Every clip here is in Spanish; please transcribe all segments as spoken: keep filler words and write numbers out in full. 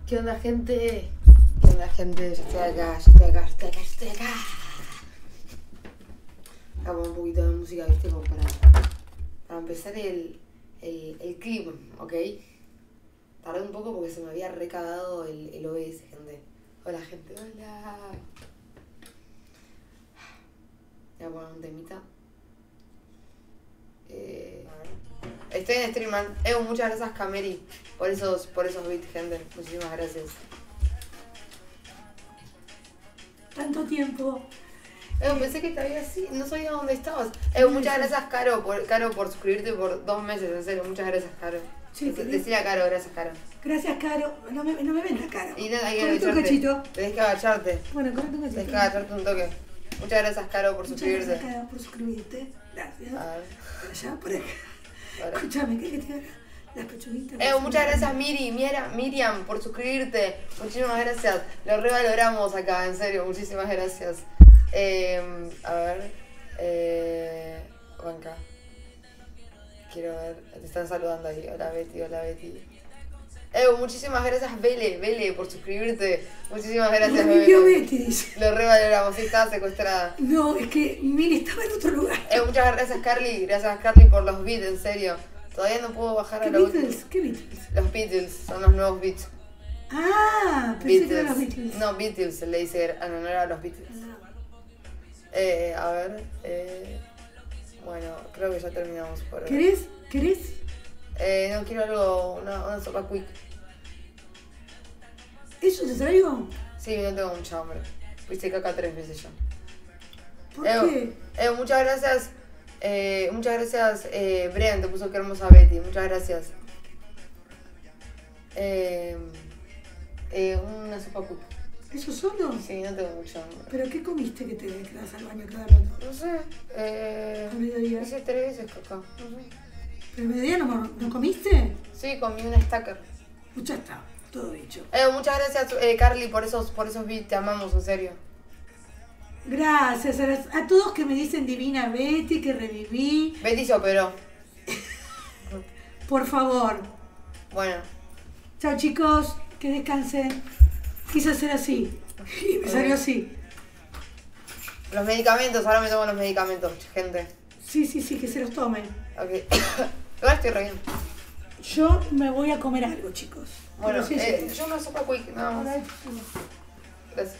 ¿Qué onda, gente? ¿Qué onda, gente? Yo estoy acá, yo estoy acá, yo estoy acá, yo estoy acá. Voy a poner un poquito de música, ¿viste? Como para, para empezar el, el, el clip, ¿ok? Tardé un poco porque se me había recagado el, el O B S, gente. Hola, gente, hola. Voy a poner un temita. Eh, estoy en Streamman. Eh, muchas gracias, Cameri, por esos, por esos beats, gente. Muchísimas gracias. Tanto tiempo. Eh, pensé que te había así, no sabía dónde estabas. Eh, muchas gracias, Caro, por, Caro, por suscribirte por dos meses, en serio. Muchas gracias, Caro. Sí, Dec- Decile a Caro, gracias, Caro. Gracias, Caro. No me, no me ven la cara. Y no, hay que Correte un agacharte. cachito. Tenés que agacharte. Bueno, correte un cachito. Tenés que agacharte un toque. Muchas gracias, Caro, por Muchas suscribirte. gracias, Caro, por suscribirte. Gracias. A ver, Por allá, por acá. ahora. Escúchame, ¿qué que te haga? Las pechuguitas. Eh, muchas gracias, Miri, Miera, Miriam, por suscribirte. Muchísimas gracias. Lo revaloramos acá, en serio. Muchísimas gracias. Eh, a ver. Eh, banca. Quiero ver. Te están saludando ahí. Hola, Betty, hola, Betty. Eh, muchísimas gracias, Bele, Bele, por suscribirte. Muchísimas gracias, Revivió Bele. Betty, dice. Lo revaloramos, sí, estaba secuestrada. No, es que Miri estaba en otro lugar. Eh, muchas gracias, Carly. Gracias, Carly, por los beats, en serio. Todavía no puedo bajar a ¿Qué la última. Beatles? ¿Qué Beatles? Los Beatles, son los nuevos beats. Ah, pensé que eran los Beatles. No, Beatles, se le dice en honor a los Beatles. Eh, a ver, eh, bueno, creo que ya terminamos por hoy. ¿Querés? ¿Querés? Eh, no, quiero algo, una, una sopa quick. ¿Eso te traigo? Sí, no tengo mucha hambre. Fuiste caca tres veces ya. ¿Por Eh, qué? eh, muchas gracias, eh, muchas gracias, eh, Brian, te puso que hermosa Betty, muchas gracias. Eh, eh, una sopa quick. ¿Eso solo? Sí, no tengo mucha hambre. ¿Pero qué comiste que te que vas al baño cada rato? No sé, eh, Al mediodía. hice tres veces caca, no sé. ¿Pero el mediodía no, no comiste? Sí, comí una stacker. Pues ya está, todo dicho. Eh, muchas gracias, eh, Carly, por esos, por esos beats, te amamos, en serio. Gracias a, las- a todos que me dicen divina Betty, que reviví. Betty se operó. Por favor. Bueno, Chao chicos, que descansen. Quise hacer así. Y me salió así. los medicamentos, ahora me tomo los medicamentos, gente. Sí, sí, sí, que se los tomen. Ok. Igual estoy re bien. Yo me voy a comer algo, chicos. Bueno, Pero sí, eh, sí. yo una sopa quick, nada más. Ahora- Gracias.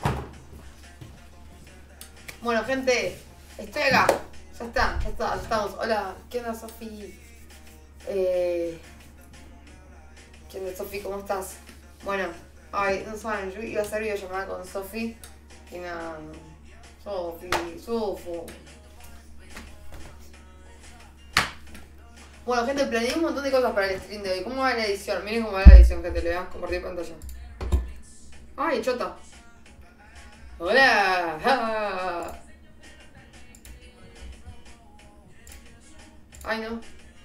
Bueno, gente, estoy acá. Ya está, ya está, ya estamos. Hola, ¿qué onda, Sofi? Eh, ¿Qué onda, Sofi? ¿Cómo estás? Bueno, ay, no saben, yo iba a hacer videollamada con Sofi. Y nada, Sofi, Sofo. Bueno, gente, planeé un montón de cosas para el stream de hoy. ¿Cómo va la edición? Miren cómo va la edición, gente. Le voy a compartir pantalla. ¡Ay, chota! ¡Hola! ¡Ja! ¡Ay, no!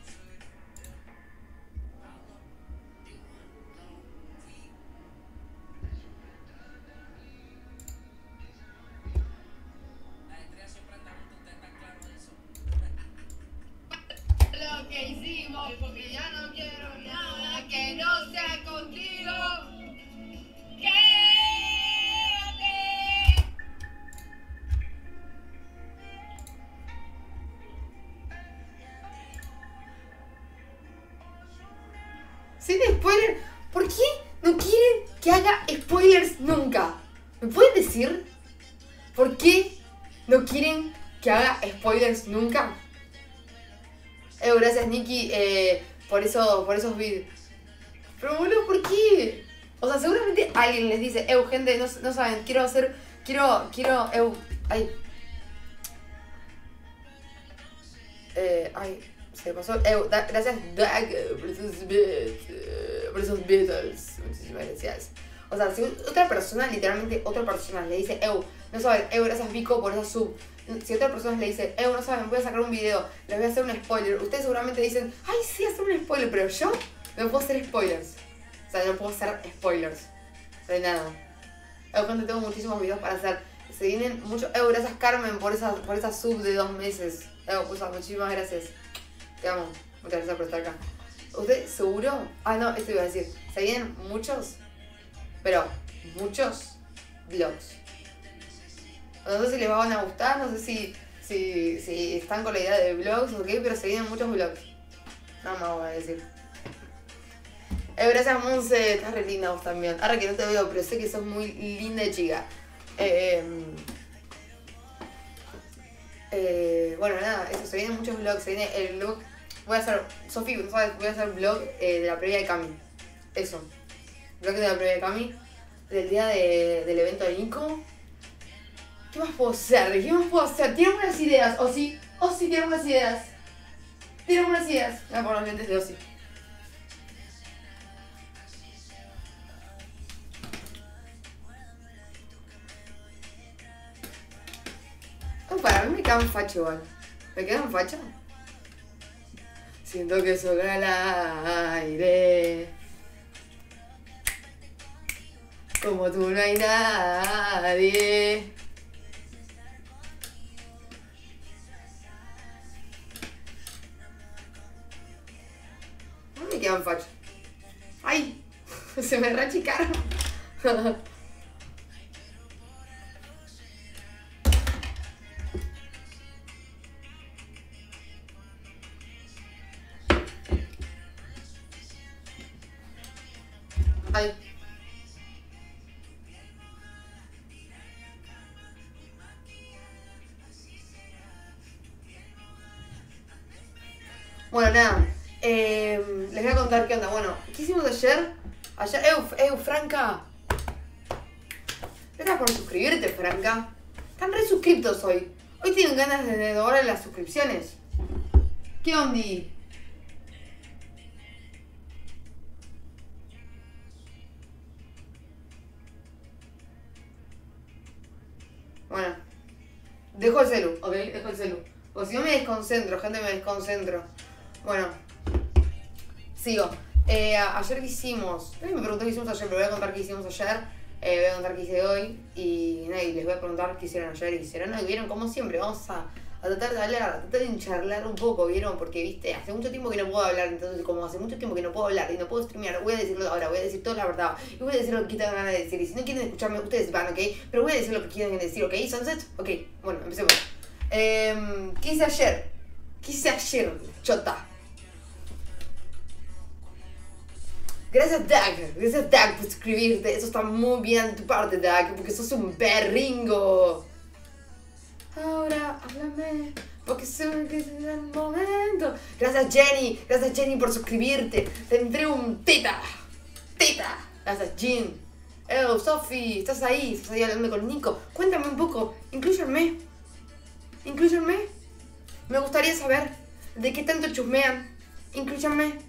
Lo que hicimos, porque ya no quiero nada que no sea contigo. Quédate. Sin spoiler, ¿por qué no quieren que haga spoilers nunca? ¿Me pueden decir por qué no quieren que haga spoilers nunca? Eh, gracias, Nikki, eh, por, eso, por esos vídeos. Pero boludo, ¿por qué? O sea, seguramente alguien les dice, eu, gente, no, no saben, quiero hacer, quiero, quiero, eu, ay. Eh, ay, se pasó, eu, da, gracias, Doug, por esos beats, eh, por esos Beatles, muchísimas gracias. O sea, si otra persona, literalmente otra persona le dice, eu, no saben, eu, gracias Vico por esa sub. Si otra persona le dice, eu, no saben, voy a sacar un video, les voy a hacer un spoiler. Ustedes seguramente dicen, ay, sí, hacer un spoiler, pero yo no puedo hacer spoilers. O sea, no puedo hacer spoilers de nada. Eu, gente, tengo muchísimos videos para hacer. Se vienen muchos, eu, gracias Carmen por esa, por esa sub de dos meses. Eu, pues, muchísimas gracias. Te amo. Muchas gracias por estar acá. ¿Usted seguro? Ah, no, esto iba a decir. Se vienen muchos pero muchos vlogs. No sé si les van a gustar, no sé si, si, si están con la idea de vlogs o qué, pero se vienen muchos vlogs. No más voy a decir. Eh, gracias Monse, estás re linda vos también. Ahora que no te veo, pero sé que sos muy linda chica. Eh, eh, bueno, nada, eso, se vienen muchos vlogs, se viene el vlog. Voy a hacer, Sofi, ¿no sabes? Voy a hacer vlog eh, de la previa de Cami. Eso. Vlog de la previa de Cami. Del día de, del evento de Nico. ¿Qué más puedo hacer? ¿Qué más puedo hacer? Tienen unas ideas, o sí, o sí, tienen unas ideas. Tienen unas ideas. Voy a poner los lentes de Ozzy. Oh, para mí me quedan facha igual. ¿Me quedan facha? Siento que sobra el aire. Como tú no hay nadie. No me quedan facha. ¡Ay! Se me reachicaron. Ay. Bueno, nada. Eh, les voy a contar qué onda. Bueno, ¿qué hicimos ayer? Ayer, Eu, Eu, Franca. Gracias por suscribirte, Franca. Están re suscriptos hoy. Hoy tienen ganas de doblar las suscripciones. ¿Qué ondi? Bueno, dejo el celu, ok, dejo el celu. Porque si no me desconcentro, gente, me desconcentro. Bueno, sigo. Eh, ayer que hicimos, nadie me preguntó qué hicimos ayer, pero voy a contar qué hicimos ayer. Eh, voy a contar qué hice hoy. Y nada, y les voy a preguntar qué hicieron ayer y qué hicieron hoy. Vieron, como siempre, vamos a, a tratar de hablar, a tratar de charlar un poco, ¿vieron? Porque, viste, hace mucho tiempo que no puedo hablar. Entonces, como hace mucho tiempo que no puedo hablar y no puedo streamear, voy a decirlo ahora, voy a decir toda la verdad. Y voy a decir lo que tengan ganas de decir. Y si no quieren escucharme, ustedes van, ¿ok? Pero voy a decir lo que quieren decir, ¿ok? ¿Sunset? Ok, bueno, empecemos. Eh, ¿Qué hice ayer? ¿Qué hice ayer, chota? Gracias, Dag. Gracias, Dag, por suscribirte. Eso está muy bien de tu parte, Dag, porque sos un perringo. Ahora, háblame, porque sé que es el momento. Gracias, Jenny. Gracias, Jenny, por suscribirte. Te entrego un teta. Teta. Gracias, Jean. Oh, Sofi, ¿estás ahí? ¿Estás ahí hablando con Nico? Cuéntame un poco. Inclúyanme. Inclúyanme. Me gustaría saber de qué tanto chusmean. Inclúyanme.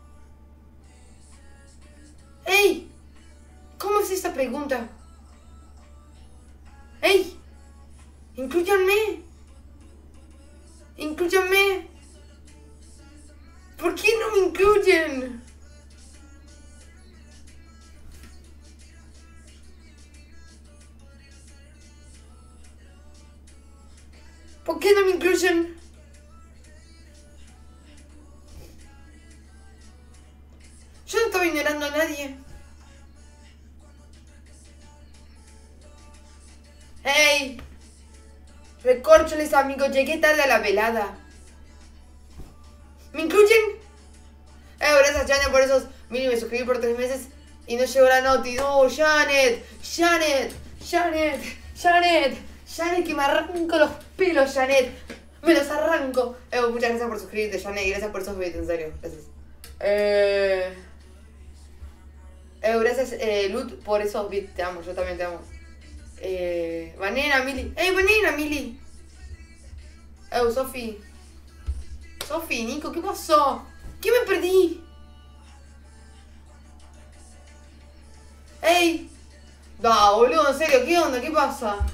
¡Ey! ¿Cómo es esta pregunta? ¡Ey! ¡Inclúyanme! ¡Inclúyanme! ¿Por qué no me incluyen? ¿Por qué no me incluyen? Yo no estaba ignorando a nadie. ¡Hey! Recórcholes, amigos, llegué tarde a la velada. ¿Me incluyen? Eh, gracias, Janet, por esos mil. Me suscribí por tres meses y no llegó la noti. No, Janet, Janet, Janet, Janet, Janet, que me arranco los pelos, Janet. Me los arranco. Eh, muchas gracias por suscribirte, Janet, y gracias por esos bits, en serio. Gracias. Eh... Eh, gracias, eh, Lut, por esos bits. Te amo, yo también te amo. Eh, Vanena, Mili. ¡Ey, Vanena, Mili! Eh, Sofi. Sofi, Nico, ¿qué pasó? ¿Qué me perdí? ¡Ey! Da, boludo, en serio, ¿qué onda? ¿Qué pasa?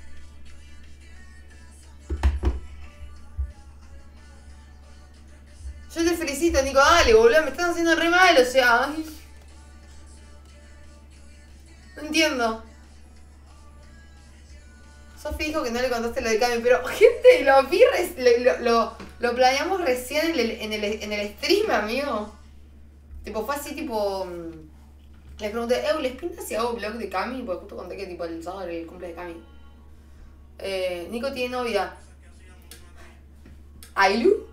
Yo te felicito, Nico, dale, boludo, me están haciendo re mal, o sea... Ay. No entiendo. Sofi dijo que no le contaste lo de Cami, pero gente, lo vi, lo, lo, lo planeamos recién en el, en, el, en el stream, amigo. Tipo, fue así, tipo... Les pregunté, ¿eu les pinta si hago vlog de Cami? Porque justo conté que tipo el sábado era el cumple de Cami. Eh, Nico tiene novia. Ailu.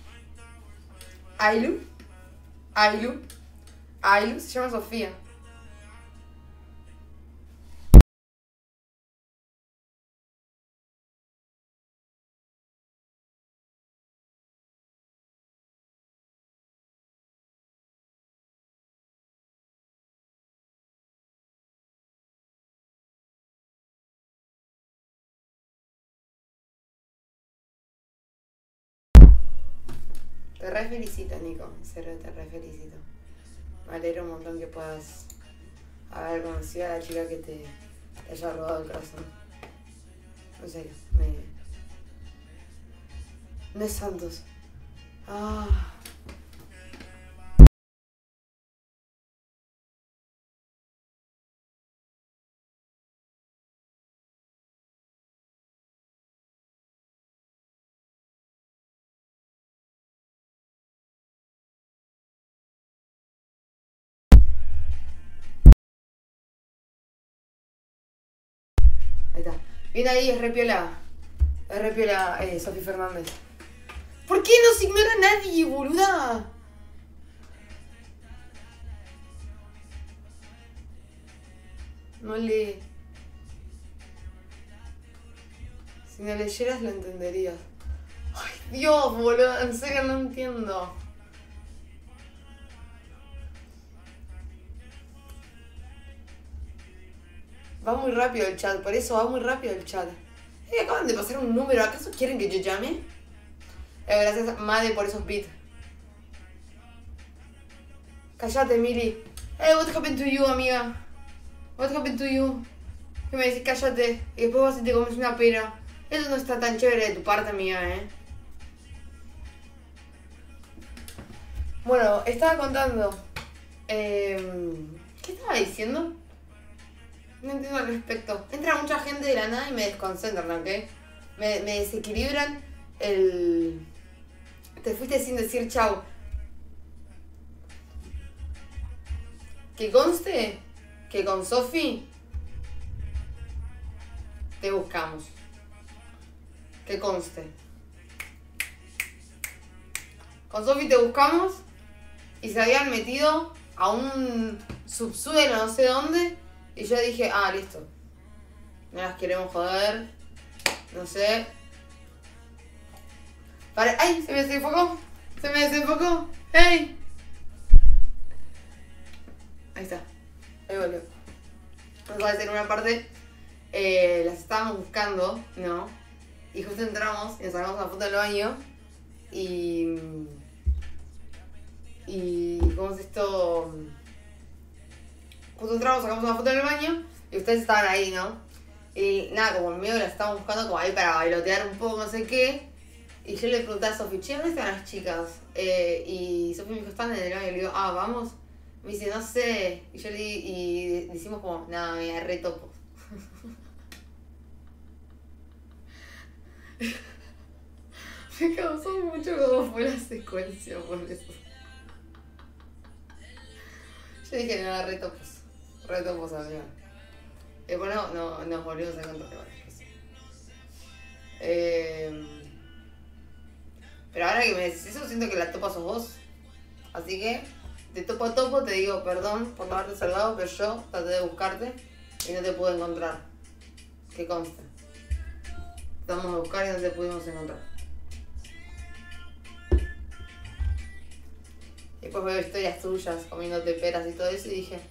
Ailu. Ailu. Ailu se llama Sofía. Te re felicito, Nico. En serio, te re felicito. Me alegro un montón que puedas haber conocido a la chica que te, te haya robado el corazón. En serio, me... No es Santos. Ah... Ahí está. Viene ahí, es repiola. Es repiola eh, Sofi Fernández. ¿Por qué nos ignora nadie, boluda? No lee. Si no leyeras lo entenderías. Ay, Dios, boluda. En serio no entiendo. Va muy rápido el chat, por eso va muy rápido el chat. Eh, acaban de pasar un número, ¿acaso quieren que yo llame? Eh, gracias, Made, por esos beats. Cállate, Mili. Eh, what happened to you, amiga? What happened to you? Que me decís cállate y después vas y te comes una pera. Eso no está tan chévere de tu parte, amiga, eh. Bueno, estaba contando. Eh, ¿Qué estaba diciendo? No entiendo al respecto. Entra mucha gente de la nada y me desconcentran, ¿ok? Me, me desequilibran el... Te fuiste sin decir chau. Que conste que con Sofi te buscamos. Que conste. Con Sofi te buscamos y se habían metido a un subsuelo, no sé dónde. Y yo dije, ah, listo. No las queremos joder. No sé. Para... ¡Ay! Se me desenfocó. Se me desenfocó. ¡Hey! Ahí está. Ahí volvió. Vamos a hacer una parte. Eh, las estábamos buscando, ¿no? Y justo entramos y nos sacamos una foto del baño. Y... Y... ¿Cómo es esto? Justo entramos, sacamos una foto en el baño y ustedes estaban ahí, ¿no? Y nada, como en medio la estábamos buscando como ahí para bailotear un poco, no sé qué. Y yo le pregunté a Sofi, che, ¿dónde están las chicas? Eh, y Sofi me dijo, están en el baño. Y le digo, ah, vamos. Me dice, no sé. Y yo le di, y decimos como, nada, me re topo. Me causó mucho cómo fue la secuencia por eso. Yo dije, no, re topos. Re topos, amiga. Y bueno, no, nos volvimos a encontrar de varias cosas. Eh, pero ahora que me decís eso, siento que la topa sos vos. Así que, de topo a topo, te digo perdón por no haberte saludado, pero yo traté de buscarte y no te pude encontrar. Que conste. Tratamos de buscar y no te pudimos encontrar. Y después veo historias tuyas comiéndote peras y todo eso y dije...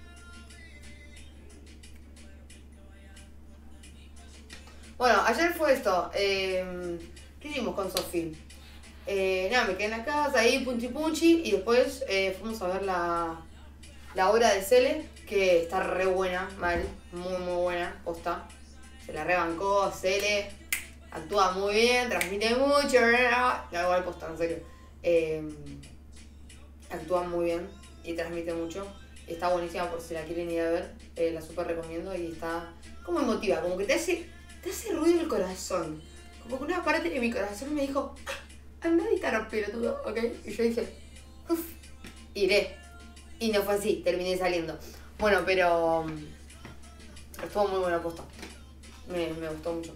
Bueno, ayer fue esto. Eh, ¿Qué hicimos con Sofi? Eh, nada, me quedé en la casa ahí, punchi punchi, y después eh, fuimos a ver la, la obra de Cele, que está re buena, mal, muy muy buena, posta. Se la rebancó, Cele, actúa muy bien, transmite mucho, no, igual posta, en serio. Eh, actúa muy bien y transmite mucho. Está buenísima por si la quieren ir a ver, eh, la super recomiendo y está como emotiva, como que te hace, te hace ruido el corazón. Como que una parte de mi corazón me dijo, ah, anda a editar, pelotudo, ¿ok? Y yo dije, uff, iré. Y no fue así, terminé saliendo. Bueno, pero um, estuvo muy buena posta. Me, me gustó mucho.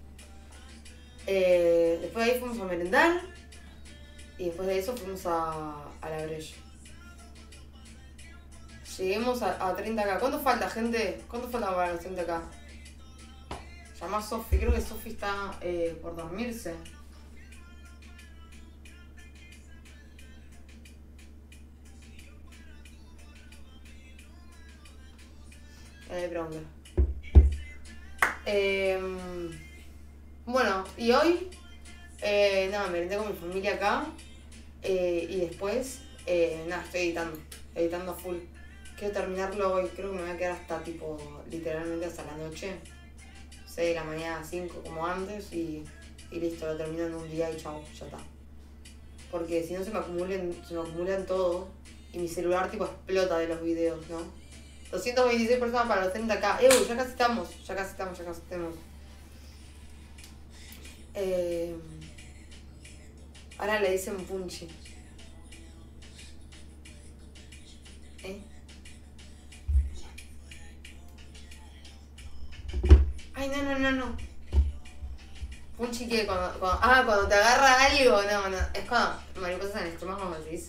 Eh, después de ahí fuimos a merendar. Y después de eso fuimos a, a la Breche. Lleguemos a, a treinta K. ¿Cuánto falta, gente? ¿Cuánto falta para los treinta K? Llama a Sofi. Creo que Sofi está eh, por dormirse. Eh, pregunta. Eh, bueno, y hoy, eh, nada, me merendé con mi familia acá. Eh, y después, eh, nada, estoy editando. Editando a full. Quiero terminarlo hoy. Creo que me voy a quedar hasta tipo, literalmente hasta la noche. seis de la mañana, cinco como antes. Y, y listo, lo termino en un día y chao, ya está. Porque si no se me acumulan, se me acumulan todo. Y mi celular tipo explota de los videos, ¿no? doscientas veintiséis personas para los treinta K. ¡Eh! Ya casi estamos, ya casi estamos, ya casi estamos. Eh, ahora le dicen Punchi. ¿Eh? Ay, no, no, no, no. Punchi que cuando, cuando... Ah, cuando te agarra algo. No, no. Es cuando mariposas en el estómago, como decís.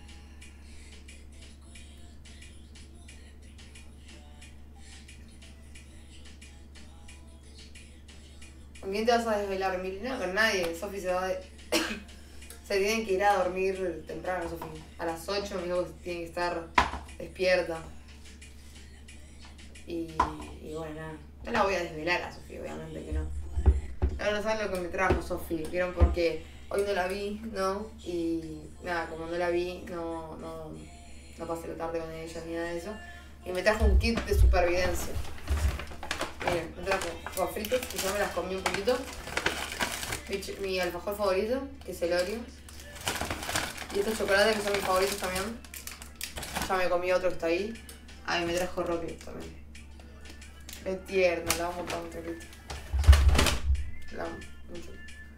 ¿Con quién te vas a desvelar, Mili? No, con nadie. Sofi se va de... se tiene que ir a dormir temprano, Sofi. A las ocho, mi hijo tiene que estar despierta. Y, y bueno, nada. No la voy a desvelar a Sofi, obviamente que no. Ahora no saben lo que me trajo Sofi. Vieron porque hoy no la vi, ¿no? Y nada, como no la vi, no, no, no pasé la tarde con ella ni nada de eso. Y me trajo un kit de supervivencia. Miren, me trajo papas fritas, que yo me las comí un poquito. Mi, mi alfajor favorito, que es el Oreo. Y estos chocolates que son mis favoritos también. Ya me comí otro que está ahí. Ah, y me trajo Rocket también. Es tierno, la amo tanto, Rocket. La amo mucho.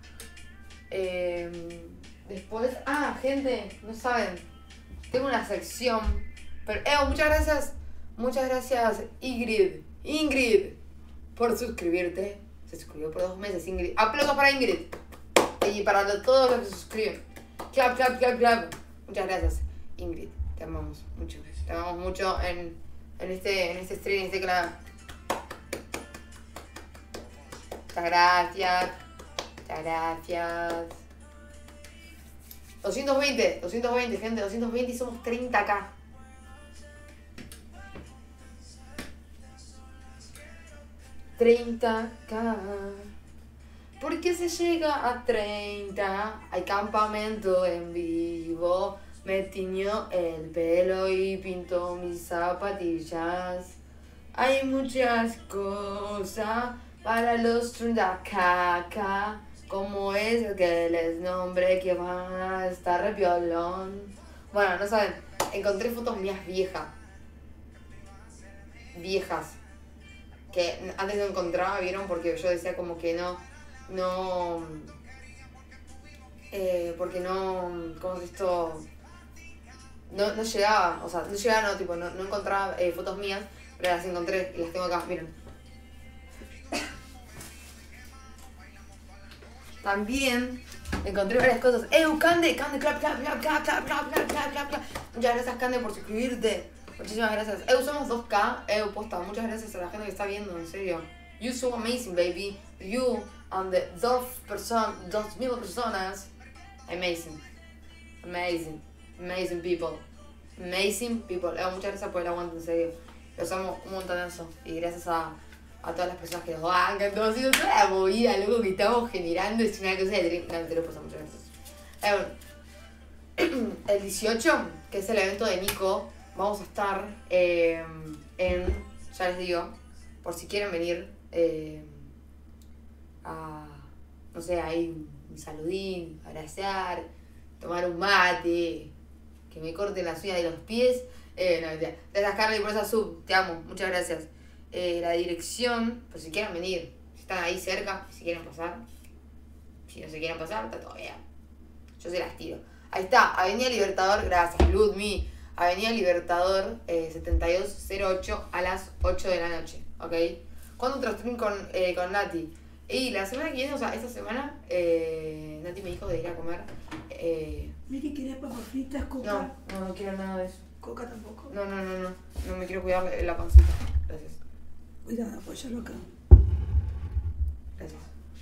Eh, después... Ah, gente, no saben. Tengo una sección. Pero, eh, muchas gracias. Muchas gracias, Ingrid. Ingrid. Por suscribirte. Se suscribió por dos meses, Ingrid. Aplausos para Ingrid. Y para todos los que se suscriben. Clap, clap, clap, clap. Muchas gracias, Ingrid. Te amamos mucho. Te amamos mucho en, en, este, en este stream, en este canal. Muchas gracias. Muchas gracias. doscientos veinte, doscientos veinte, gente. doscientos veinte y somos treinta K. treinta K. ¿Por qué se llega a treinta? Hay campamento en vivo. Me tiñó el pelo y pintó mis zapatillas. Hay muchas cosas para los treinta K. Como es que les nombre que van a estar re violón. Bueno, no saben. Encontré fotos mías viejas. Viejas. Que antes no encontraba, ¿vieron? Porque yo decía como que no, no, eh, porque no, ¿cómo es esto? No, no llegaba, o sea, no llegaba, no, tipo, no, no encontraba eh, fotos mías, pero las encontré y las tengo acá, miren. También encontré varias cosas. ¡Eh, Cande! ¡Cande! ¡Clap, clap, clap, clap, clap, clap, clap, clap, clap, clap! Muchas gracias, Cande, por suscribirte. Muchísimas gracias. Eu, somos dos K. Eu, posta. Muchas gracias a la gente que está viendo, en serio. You so amazing, baby. You and the dos person, dos mil personas. Amazing. Amazing. Amazing people. Amazing people. Eu, muchas gracias por el aguante, en serio. Los amo un montonazo. Y gracias a, a todas las personas que nos bancan. Todo así, toda la movida, loco, que estamos generando. Es una cosa de... No, te lo paso, muchas gracias. Eh, el dieciocho, que es el evento de Nico, vamos a estar eh, en, ya les digo, por si quieren venir eh, a, no sé, ahí un saludín, abrazar, tomar un mate, que me corten las uñas de los pies. Eh, no, mentira. Gracias, Carly, por esa sub, te amo, muchas gracias. Eh, la dirección, por si quieren venir, si están ahí cerca, si quieren pasar. Si no se quieren pasar, está todo bien. Yo se las tiro. Ahí está, Avenida Libertador, gracias, Ludmi. Avenida Libertador eh, setenta y dos cero ocho a las ocho de la noche, ¿ok? ¿Cuándo otro stream con, eh, con Nati? Y la semana que viene, o sea, esta semana, eh, Nati me dijo de ir a comer. Eh, Miri, ¿querés papas fritas, coca? no, no, no quiero nada de eso. ¿Coca tampoco? No, no, no, no. No me quiero cuidar la pancita. Gracias. Cuidado, apoyalo acá. Gracias.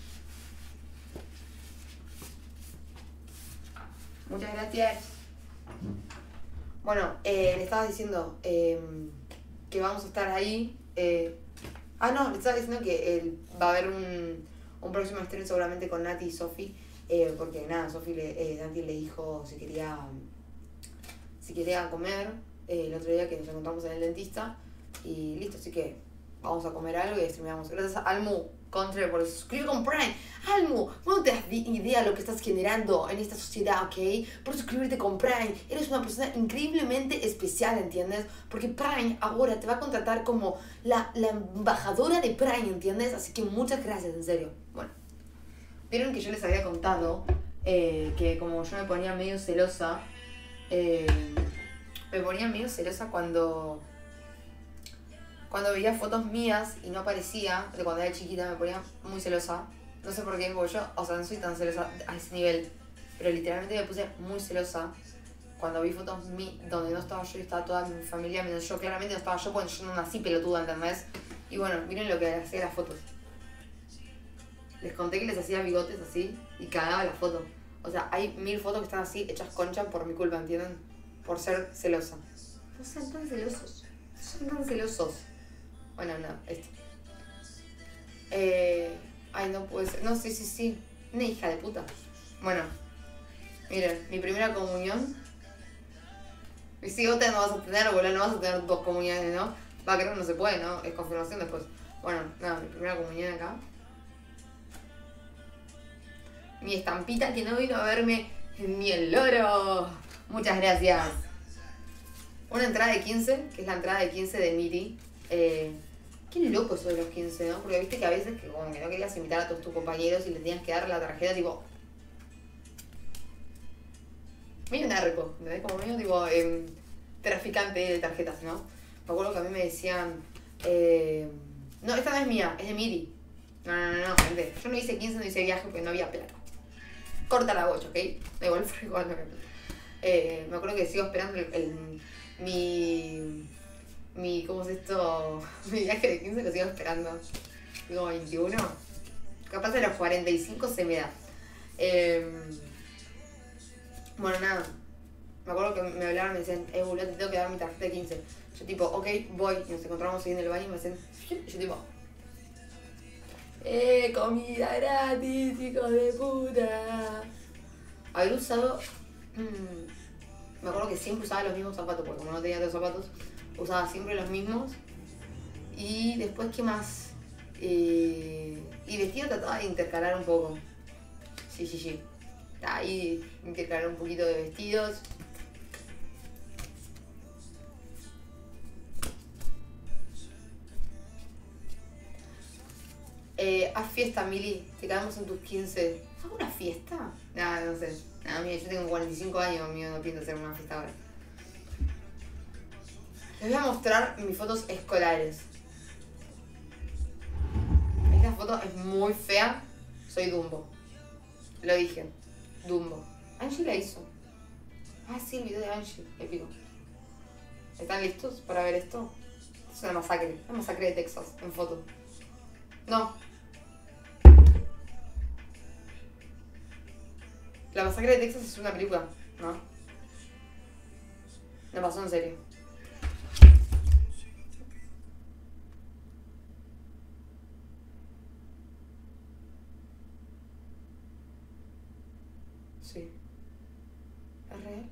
Muchas gracias. Bueno, eh, le estaba diciendo eh, que vamos a estar ahí. Eh, ah, no, le estaba diciendo que eh, va a haber un, un próximo stream seguramente con Nati y Sofi. Eh, porque nada, Sofi le, eh, Nati le dijo si quería, si quería comer eh, el otro día que nos encontramos en el dentista. Y listo, así que vamos a comer algo y streameamos. Gracias a Almu Contre por suscribir con Prime. Almu, vos no te das idea de lo que estás generando en esta sociedad, ¿ok? Por suscribirte con Prime. Eres una persona increíblemente especial, ¿entiendes? Porque Prime ahora te va a contratar como la, la embajadora de Prime, ¿entiendes? Así que muchas gracias, en serio. Bueno, vieron que yo les había contado eh, que como yo me ponía medio celosa, eh, me ponía medio celosa cuando... Cuando veía fotos mías y no aparecía, de cuando era chiquita me ponía muy celosa. No sé por qué, porque yo, o sea, no soy tan celosa a ese nivel. Pero literalmente me puse muy celosa cuando vi fotos mí donde no estaba yo y estaba toda mi familia, menos yo. Claramente no estaba yo cuando yo no nací pelotuda, ¿entendés? Y bueno, miren lo que hacía las fotos. Les conté que les hacía bigotes así y cagaba las fotos. O sea, hay mil fotos que están así, hechas concha por mi culpa, ¿entienden? Por ser celosa. No sean tan celosos. No sean tan celosos. Bueno, no, esto. Eh, ay, no puede ser. No, sí, sí, sí. Una hija de puta. Bueno, miren, mi primera comunión. Y si otra no vas a tener, boludo, no vas a tener dos comuniones, ¿no? Va, creo que no se puede, ¿no? Es confirmación después. Bueno, nada, mi primera comunión acá. Mi estampita que no vino a verme ni el loro. Muchas gracias. Una entrada de quince, que es la entrada de quince de Miri. Eh, qué loco eso de los quince, ¿no? Porque viste que a veces que como que no querías invitar a todos tus compañeros y les tenías que dar la tarjeta tipo... medio narco, ¿entendés? Como medio tipo eh, traficante de tarjetas, ¿no? Me acuerdo que a mí me decían... Eh, no, esta no es mía, es de Miri. No, no, no, no, gente. Yo no hice quince, no hice viaje porque no había plata. Corta la bocha, ¿ok? Da igual fue igual no había plata. Eh, me acuerdo que sigo esperando el, el mi... Mi, ¿cómo es esto? Mi viaje de quince lo sigo esperando. Digo, veintiuno. Capaz de los cuarenta y cinco se me da. Eh, bueno, nada. Me acuerdo que me hablaron y me decían, eh, boludo, te tengo que dar mi tarjeta de quince. Yo tipo, ok, voy. Y nos encontramos ahí en el baño y me decían, y yo tipo, eh, comida gratis, hijos de puta. Haber usado... Mmm, me acuerdo que siempre usaba los mismos zapatos, porque como no tenía otros zapatos, usaba siempre los mismos. Y después, ¿qué más? Eh, y vestido trataba de intercalar un poco. Sí, sí, sí. Ahí intercalar un poquito de vestidos. Eh, haz fiesta, Mili. Te quedamos en tus quince. ¿Hago una fiesta? Nada, no sé. Nada, mira, yo tengo cuarenta y cinco años, mío, no pienso hacer una fiesta ahora. Les voy a mostrar mis fotos escolares. Esta foto es muy fea. Soy Dumbo. Lo dije. Dumbo. Angie la hizo. Ah, sí, el video de Angie. Épico. ¿Están listos para ver esto? Es una masacre. Una masacre de Texas en foto. No. La masacre de Texas es una película, ¿no? Me pasó en serio. Sí. ¿Es real?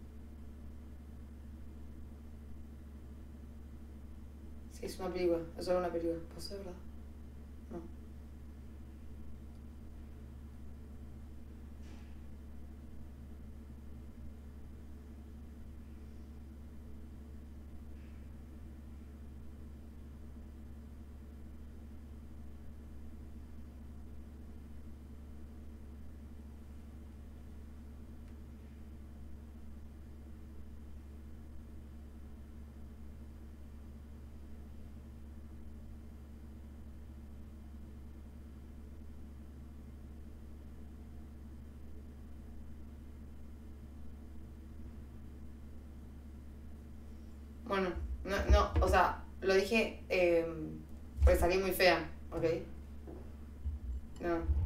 Sí, es una película. Es solo una película. ¿Pasó de verdad? No. Bueno, no, no, o sea, lo dije eh, porque salí muy fea, ¿ok? No.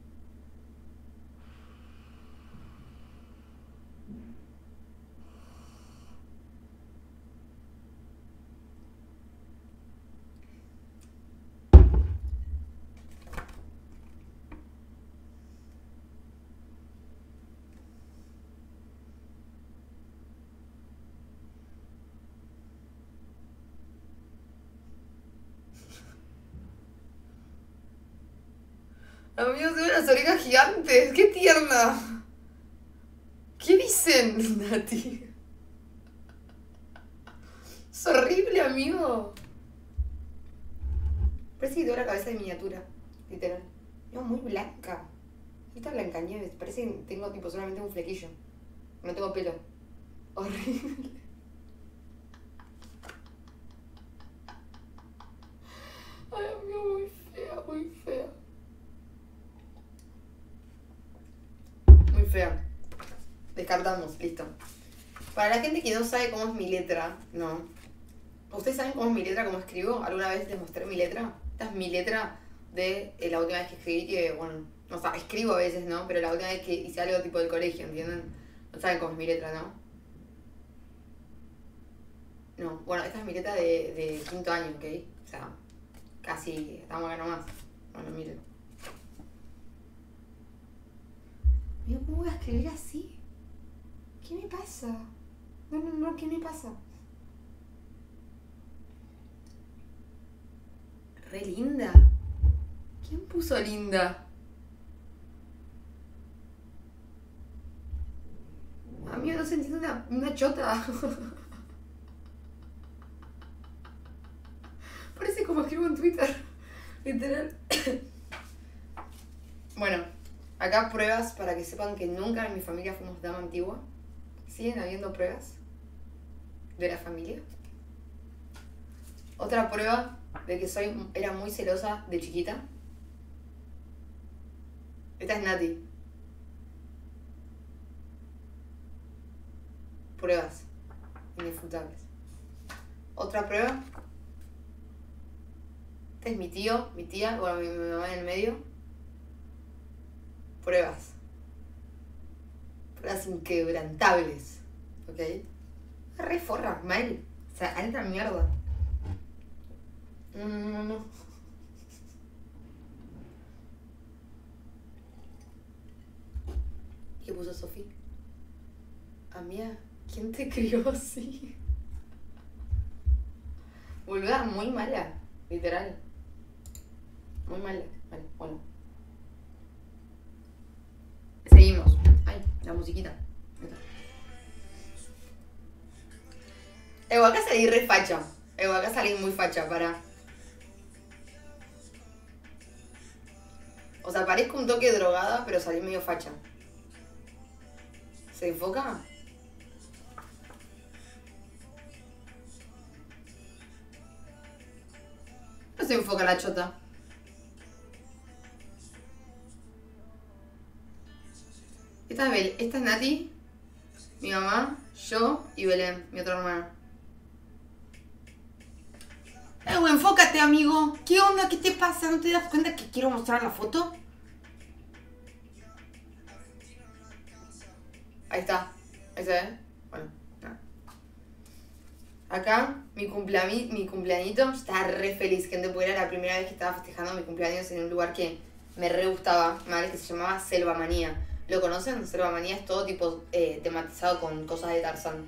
Amigos, tiene unas orejas gigantes. ¡Qué tierna! ¿Qué dicen, Nati? Es horrible, amigo. Parece que tengo la cabeza de miniatura, literal. No, muy blanca. Esta Blancanieves. Parece que tengo tipo solamente un flequillo. No tengo pelo. Horrible. Ay, amigo, muy fea, muy fea. Muy fea. Descartamos, listo. Para la gente que no sabe cómo es mi letra, no. ¿Ustedes saben cómo es mi letra, cómo escribo? ¿Alguna vez les mostré mi letra? Esta es mi letra de eh, la última vez que escribí, que bueno, o sea, escribo a veces, ¿no? Pero la última vez que hice algo tipo del colegio, ¿entienden? No saben cómo es mi letra, ¿no? No, bueno, esta es mi letra de, de quinto año, ¿ok? O sea, casi, estamos acá nomás. Bueno, miren. Mira, ¿cómo voy a escribir así? ¿Qué me pasa? No, no, no, ¿qué me pasa? Re linda. ¿Quién puso linda? Amigo, no se entiende una, una chota. Parece como escribo en Twitter. Literal. Bueno, acá pruebas para que sepan que nunca en mi familia fuimos dama antigua. ¿Siguen habiendo pruebas de la familia? Otra prueba de que soy era muy celosa de chiquita. Esta es Nati. Pruebas inefutables. Otra prueba. Este es mi tío, mi tía, bueno, mi, mi mamá en el medio. Pruebas. Pruebas inquebrantables. ¿Ok? Re forra, mal. O sea, alta mierda. No, no, no, no. ¿Qué puso Sofía? Amiga, ¿quién te crió así? Boluda, muy mala, literal. Muy mala, vale, bueno. Seguimos. Ay, la musiquita. Evo, acá salí re facha. Evo, acá salí muy facha, para. O sea, parezco un toque drogada, pero salí medio facha. ¿Se enfoca? No se enfoca la chota. Esta es, Bel esta es Nati, mi mamá, yo y Belén, mi otra hermana. Eh, bueno, enfócate, amigo. ¿Qué onda? ¿Qué te pasa? ¿No te das cuenta que quiero mostrar la foto? Ahí está. Ahí se ve. Bueno, nada. Acá, mi, cumplea mi cumpleañito. Estaba re feliz, gente, porque era la primera vez que estaba festejando mi cumpleaños en un lugar que me re gustaba, ¿vale? Que se llamaba Selva Manía. ¿Lo conocen? Selva Manía es todo tipo eh, tematizado con cosas de Tarzán.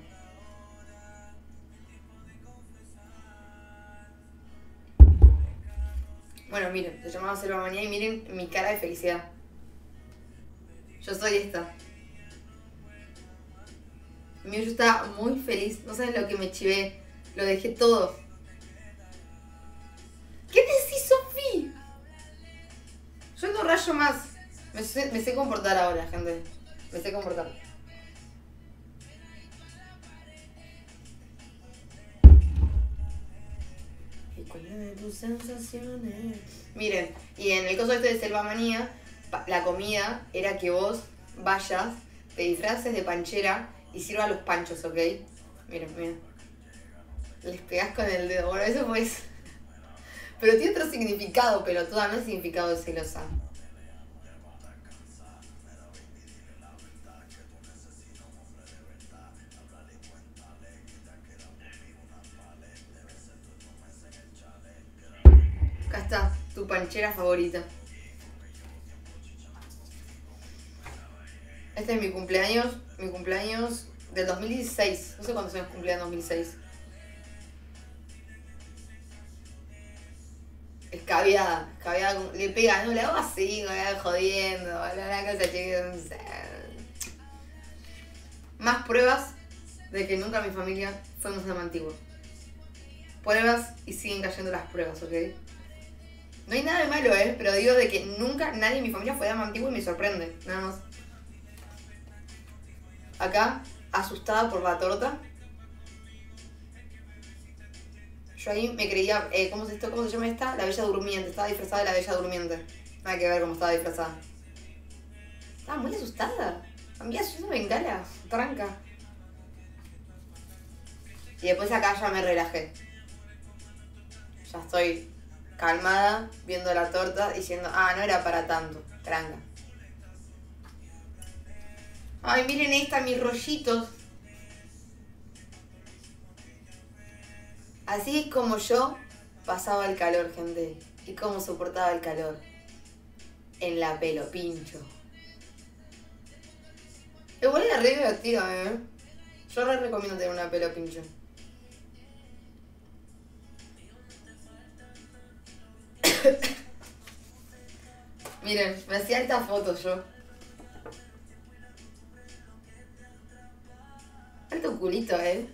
Bueno, miren, se llamaba Selva Manía y miren mi cara de felicidad. Yo soy esta. Yo estaba muy feliz, no saben lo que me chivé, lo dejé todo. ¿Qué decís, Sofía? Yo no rayo más. Me sé, me sé comportar ahora, gente. Me sé comportar. Y cuál de tus sensaciones. Miren, y en el caso este de Selva Manía, la comida era que vos vayas, te disfraces de panchera y sirva los panchos, ¿ok? Miren, miren. Les pegás con el dedo. Bueno, eso pues. Pero tiene otro significado, pelotuda, no es significado de celosa. Acá está, tu panchera favorita. Este es mi cumpleaños, mi cumpleaños del dos mil dieciséis. No sé cuántos años cumplía en dos mil seis. Escabiada, escabiada, le pega, no le hago así, jodiendo, la, la cosa chiquita. Más pruebas de que nunca mi familia fuimos una antigua. Pruebas y siguen cayendo las pruebas, ¿ok? No hay nada de malo, ¿eh? Pero digo de que nunca nadie en mi familia fue dama antigua y me sorprende, nada más. Acá, asustada por la torta. Yo ahí me creía, eh, ¿cómo, se, ¿cómo se llama esta? La Bella Durmiente, estaba disfrazada de la Bella Durmiente. Nada que ver cómo estaba disfrazada. Estaba muy asustada. A mí eso me bengala, tranca. Y después acá ya me relajé. Ya estoy calmada, viendo la torta, diciendo, ah, no era para tanto, tranca. Ay, miren esta, mis rollitos. Así es como yo pasaba el calor, gente. Y cómo soportaba el calor. En la pelo pincho. Igual era re divertida, ¿eh? Yo re recomiendo tener una pelo pincho. Miren, me hacía esta foto yo. Alto culito, ¿eh?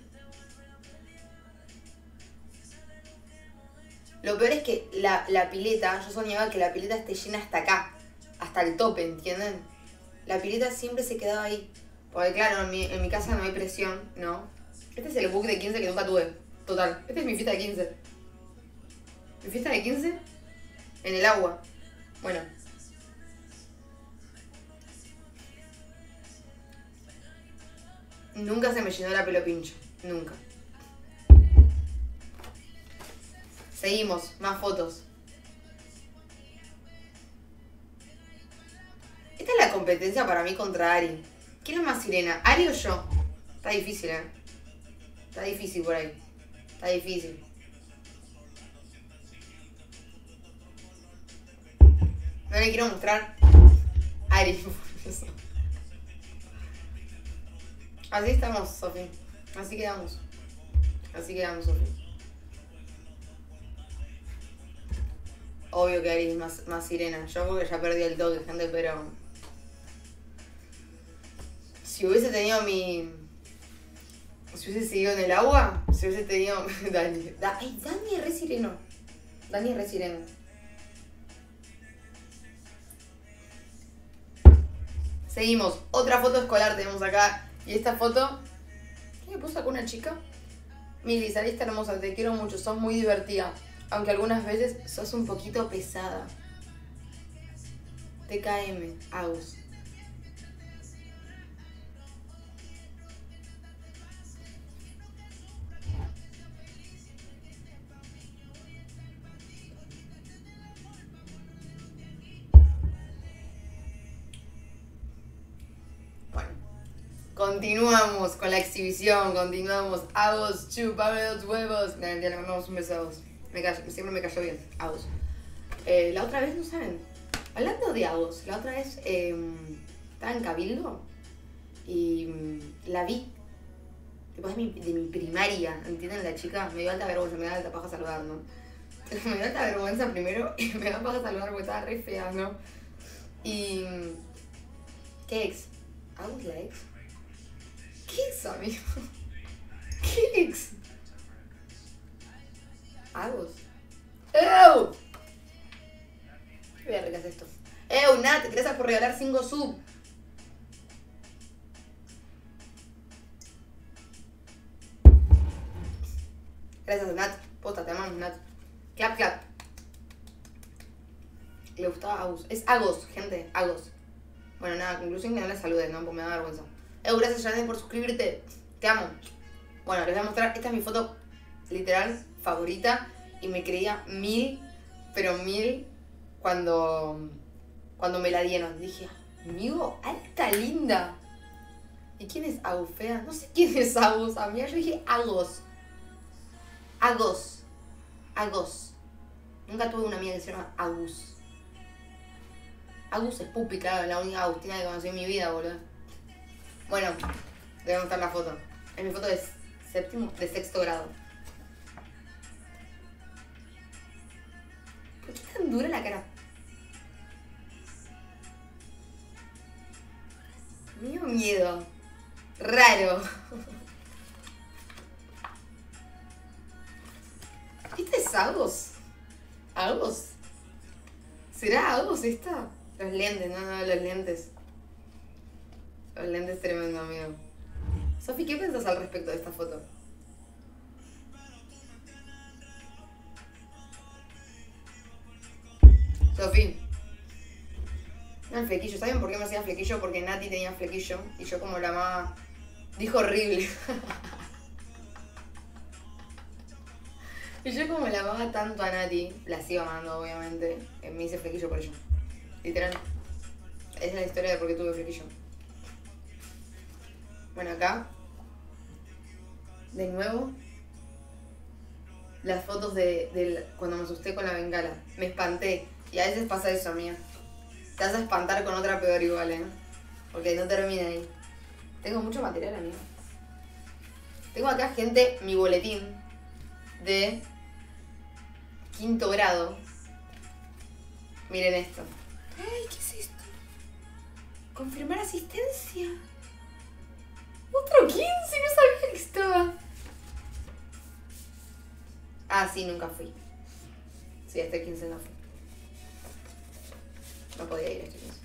Lo peor es que la, la pileta, yo soñaba que la pileta esté llena hasta acá, hasta el tope, ¿entienden? La pileta siempre se quedaba ahí. Porque claro, en mi, en mi casa no hay presión, ¿no? Este es el book de quince que nunca tuve, total. Esta es mi fiesta de quince. Mi fiesta de quince en el agua. Bueno. Nunca se me llenó la pelo pincho, nunca. Seguimos, más fotos. Esta es la competencia para mí contra Ari. ¿Quién es más sirena? ¿Ari o yo? Está difícil, ¿eh? Está difícil por ahí. Está difícil. No le quiero mostrar a Ari por eso. Así estamos, Sofi. Así quedamos. Así quedamos, Sofi. Obvio que Ari es más, más sirena. Yo porque ya perdí el toque, gente, pero... Si hubiese tenido mi... Si hubiese seguido en el agua, si hubiese tenido... Dani. Da... Ay, Dani es re sireno. Dani es re sireno. Seguimos. Otra foto escolar tenemos acá. Y esta foto... ¿Qué me puso acá una chica? Mili, saliste hermosa, te quiero mucho, sos muy divertida. Aunque algunas veces sos un poquito pesada. T K M, Agus. Bueno. Continuamos con la exhibición, continuamos. Agus, chupame los huevos. Ya le mandamos un beso a Agus. Me cayó, siempre me cayó bien, Agus. Eh, la otra vez, no saben, hablando de Agus, la otra vez eh, estaba en Cabildo y mm, la vi. Tipo, es mi, de mi primaria, ¿entienden? La chica, me dio alta vergüenza, me da alta paja saludar, ¿no? Me dio alta vergüenza primero y me da paja saludar porque estaba re fea, ¿no? Y... ¿Qué ex? ¿Agus la ex? ¿Qué ex, amigo? ¿Qué ex? Agus. ¡Ew! Voy a recaser esto. ¡Ew, Nat! Gracias por regalar cinco sub. Gracias, Nat. Posta, te amamos, Nat. Clap, clap. Le gustaba Agus. Es Agos, gente. Agos. Bueno, nada, conclusión que no le saludes, ¿no? Porque me da vergüenza. Ew, gracias, Janet, por suscribirte. Te amo. Bueno, les voy a mostrar. Esta es mi foto literal favorita y me creía mil, pero mil cuando, cuando me la dieron. Dije, amigo, alta linda. ¿Y quién es Agus, fea? No sé quién es Agus, amiga. Yo dije Agos. Agos. Agos. Nunca tuve una amiga que se llama Agus. Agus es Pupi, claro, la única Agustina que conocí en mi vida, boludo. Bueno, te voy a mostrar la foto. Es mi foto de séptimo, de sexto grado. ¿Por qué tan dura la cara? Me dio miedo. Raro. ¿Esta es Agos? ¿Agos? ¿Será Agos esta? Los lentes, no, no, los lentes. Los lentes tremendo, amigo. Sofi, ¿qué pensás al respecto de esta foto? Sofi. No, el flequillo. ¿Saben por qué me hacía flequillo? Porque Nati tenía flequillo y yo como la amaba. Dijo horrible. Y yo como la amaba tanto a Nati, la sigo amando obviamente, me hice flequillo por ella. Literal. Esa es la historia de por qué tuve flequillo. Bueno, acá. De nuevo. Las fotos de, de cuando me asusté con la bengala. Me espanté. Y a veces pasa eso, mía. Te vas a espantar con otra peor igual, ¿eh? Porque no termina ahí. Tengo mucho material, amigo. Tengo acá, gente, mi boletín de quinto grado. Miren esto. Ay, ¿qué es esto? Confirmar asistencia. Otro quince, no sabía que estaba. Ah, sí, nunca fui. Sí, este quince no fui. No podía ir a este quince.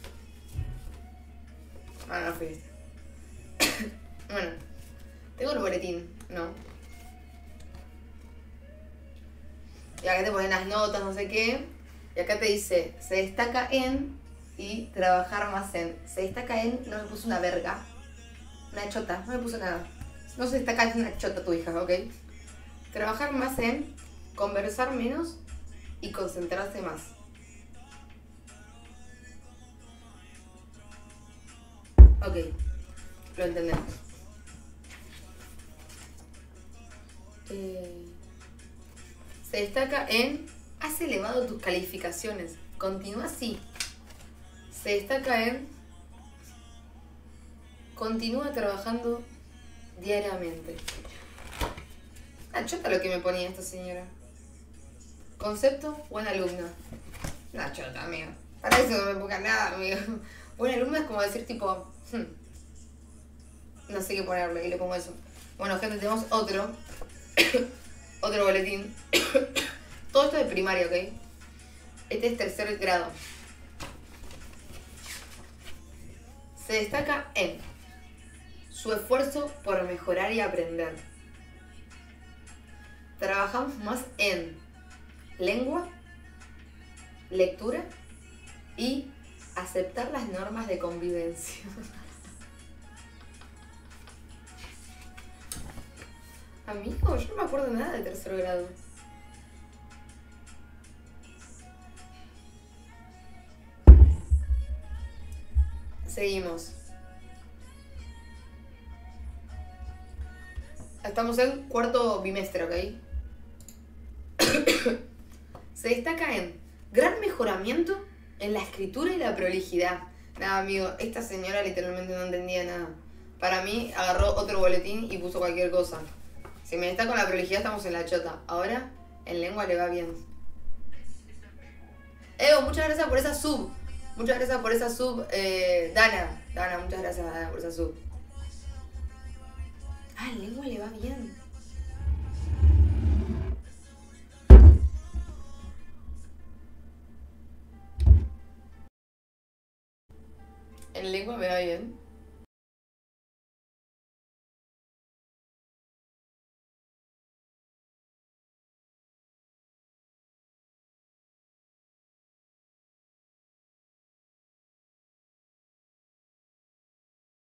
Ah, no fui este. Bueno, tengo el boletín, ¿no? Y acá te ponen las notas, no sé qué. Y acá te dice, se destaca en y trabajar más en. Se destaca en, no me puso una verga. Una chota, no me puso nada. No se destaca en una chota tu hija, ¿ok? Trabajar más en, conversar menos y concentrarse más. Ok, lo entendemos. Eh, se destaca en, has elevado tus calificaciones, continúa así. Se destaca en, continúa trabajando diariamente. Ah, chota lo que me ponía esta señora. Concepto, buena alumna. Una chota, amiga. Para eso no me ponga nada, amiga. Buena alumna es como decir tipo, hmm, no sé qué ponerle y le pongo eso. Bueno, gente, tenemos otro. Otro boletín. Todo esto de primaria, ¿ok? Este es tercer grado. Se destaca en su esfuerzo por mejorar y aprender. Trabajamos más en lengua, lectura y aceptar las normas de convivencia. Amigo, yo no me acuerdo nada de tercer grado. Seguimos. Estamos en cuarto bimestre, ¿ok? Se destaca en gran mejoramiento en la escritura y la prolijidad. Nada, amigo, esta señora literalmente no entendía nada. Para mí, agarró otro boletín y puso cualquier cosa. Si me destaca con la prolijidad, estamos en la chota. Ahora, en lengua le va bien. Evo, muchas gracias por esa sub. Muchas gracias por esa sub, eh, Dana. Dana, muchas gracias, Dana, por esa sub. Ah, en lengua le va bien. En lengua me va bien.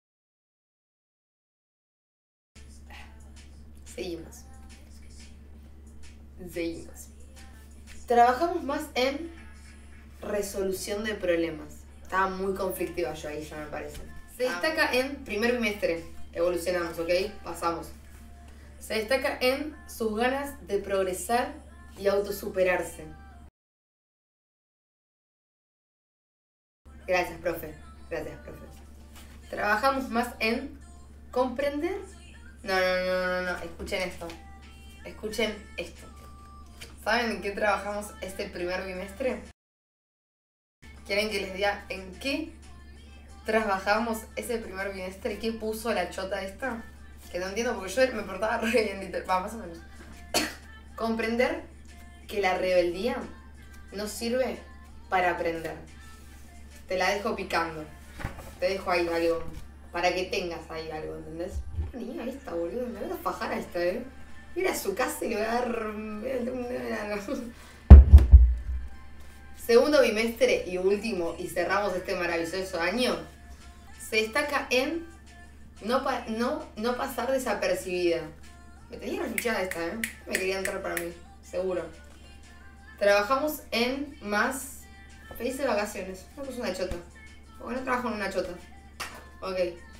Seguimos. Seguimos. Trabajamos más en resolución de problemas. Estaba muy conflictiva yo ahí, ya me parece. Se destaca en primer bimestre. Evolucionamos, ¿ok? Pasamos. Se destaca en sus ganas de progresar y autosuperarse. Gracias, profe. Gracias, profe. Trabajamos más en comprender. No, no, no, no, no. Escuchen esto. Escuchen esto. ¿Saben en qué trabajamos este primer bimestre? ¿Quieren que les diga en qué trabajamos ese primer bimestre? ¿Qué puso la chota esta? Que no entiendo porque yo me portaba re bien, literal. Va, más o menos. Comprender que la rebeldía no sirve para aprender. Te la dejo picando. Te dejo ahí algo. Para que tengas ahí algo, ¿entendés? Niña esta, boludo. Me voy a fajar a esta, ¿eh? Ir a su casa y le voy a dar... Segundo bimestre y último, y cerramos este maravilloso año, se destaca en no, pa no, no pasar desapercibida. Me tenía refichada esta, ¿eh? Me quería entrar para mí, seguro. Trabajamos en más felices vacaciones. Me puse una chota. Porque no trabajo en una chota. Ok.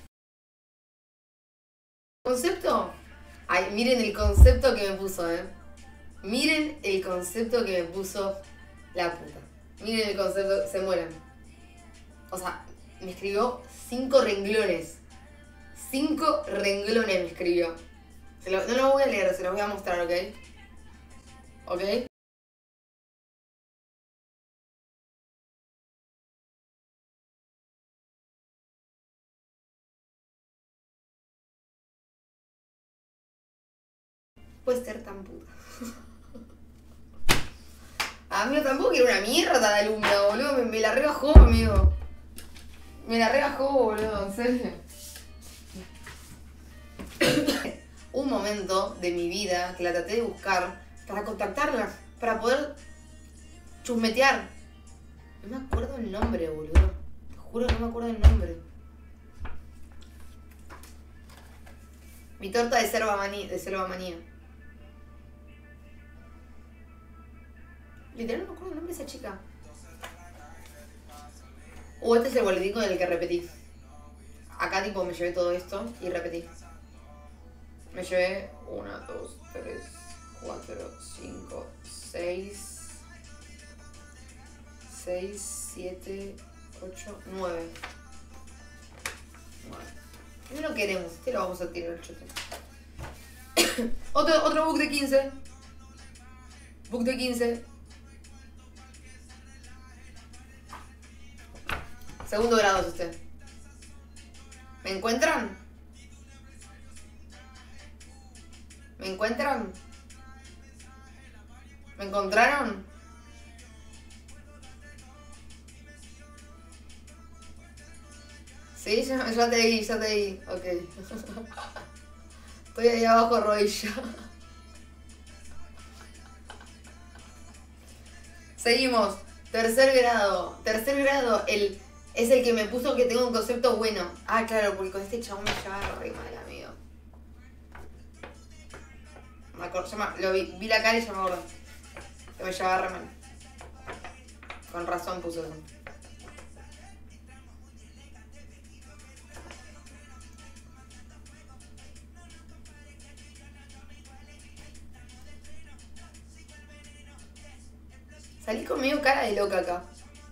¿Concepto? Ay, miren el concepto que me puso, ¿eh? Miren el concepto que me puso la puta. Miren el concepto, se mueren. O sea, me escribió cinco renglones. Cinco renglones me escribió. Se lo, no lo voy a leer, se los voy a mostrar, ¿ok? ¿Ok? Puede ser tan puta. Amigo, tampoco quiero una mierda de alumna, boludo. Me, me la rebajó, amigo. Me la rebajó, boludo, en serio. Un momento de mi vida que la traté de buscar para contactarla, para poder chusmetear. No me acuerdo el nombre, boludo. Te juro que no me acuerdo el nombre. Mi torta de selva manía. De selva manía. Literal no me acuerdo el nombre de esa chica. Uh, este es el boletico del que repetí. Acá tipo me llevé todo esto y repetí. Me llevé uno, dos, tres, cuatro, cinco, seis, seis, siete, ocho, nueve. nueve. No lo queremos, este lo vamos a tirar el chote. otro, otro book de quince. Book de quince. Segundo grado es usted. ¿Me encuentran? ¿Me encuentran? ¿Me encontraron? Sí, ya, ya te vi, ya te vi. Ok. Estoy ahí abajo, rodilla. Seguimos. Tercer grado. Tercer grado, el... Es el que me puso que tengo un concepto bueno. Ah, claro, porque con este chabón me llevaba re mal, amigo. Me acuerdo, ya me, lo vi, vi la cara y ya me acuerdo. Que me llevaba re mal. Con razón puso eso. Salí con medio cara de loca acá.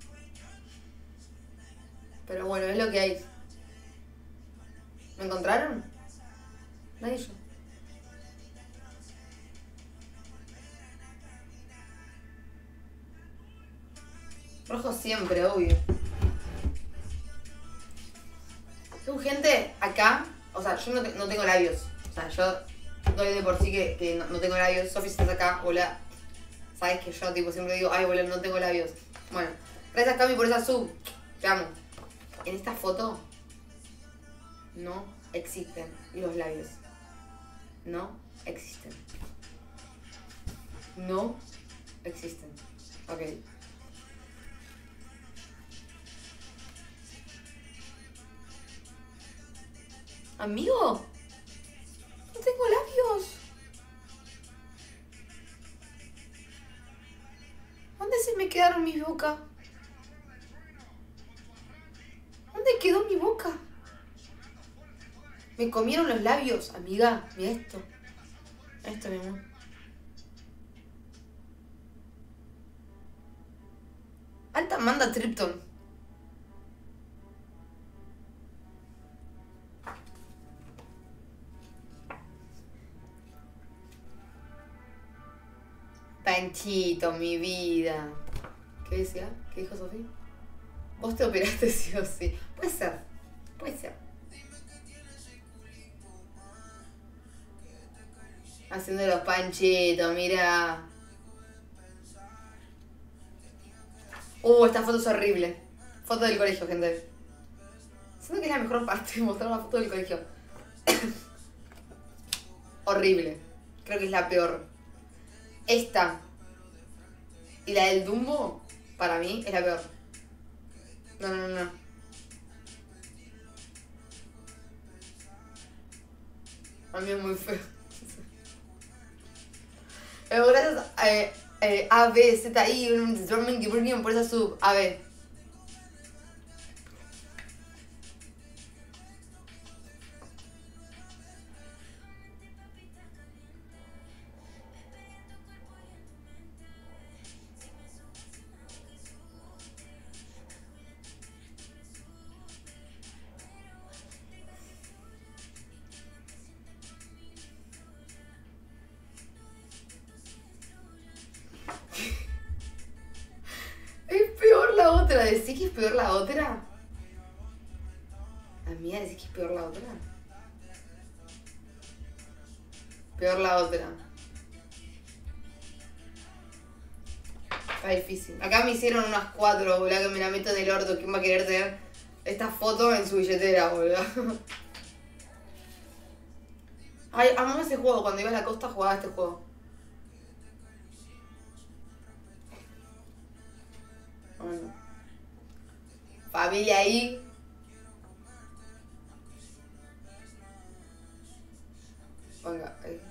Pero bueno, es lo que hay. ¿Me encontraron? Nadie yo. Rojo siempre, obvio. Tengo gente acá. O sea, yo no, te, no tengo labios. O sea, yo doy de por sí que, que no, no tengo labios. Sofi, si estás acá, hola. Sabes que yo tipo siempre digo, ay, boludo, no tengo labios. Bueno, gracias Cami por esa sub. Te amo. En esta foto no existen los labios. No existen. No existen. Ok. Amigo, no tengo labios. se me quedaron mis bocas? ¿Dónde quedó mi boca? Me comieron los labios, amiga. Mira esto. Esto, mi amor. Alta Amanda Tripton. Panchito, mi vida. ¿Qué decía? ¿Qué dijo Sofía? Vos te operaste sí o sí. Puede ser. Puede ser. Haciendo los panchitos, mira. Uh, esta foto es horrible. Foto del colegio, gente. Siento que es la mejor parte, mostrar la foto del colegio. Horrible. Creo que es la peor. Esta y la del Dumbo, para mí, es la peor. No, no, no. A mí es muy feo. Pero gracias a eh, eh, A, B, Z, I, por esa sub. A, B. ¿Decís que es peor la otra? Amiga, ¿decís que es peor la otra? Peor la otra. Está difícil. Acá me hicieron unas cuatro, boludo, que me la meto en el orto. ¿Quién va a querer tener esta foto en su billetera, boludo? Ay, amaba ese juego. Cuando iba a la costa jugaba este juego. Bueno. Familia ahí. Venga, ahí.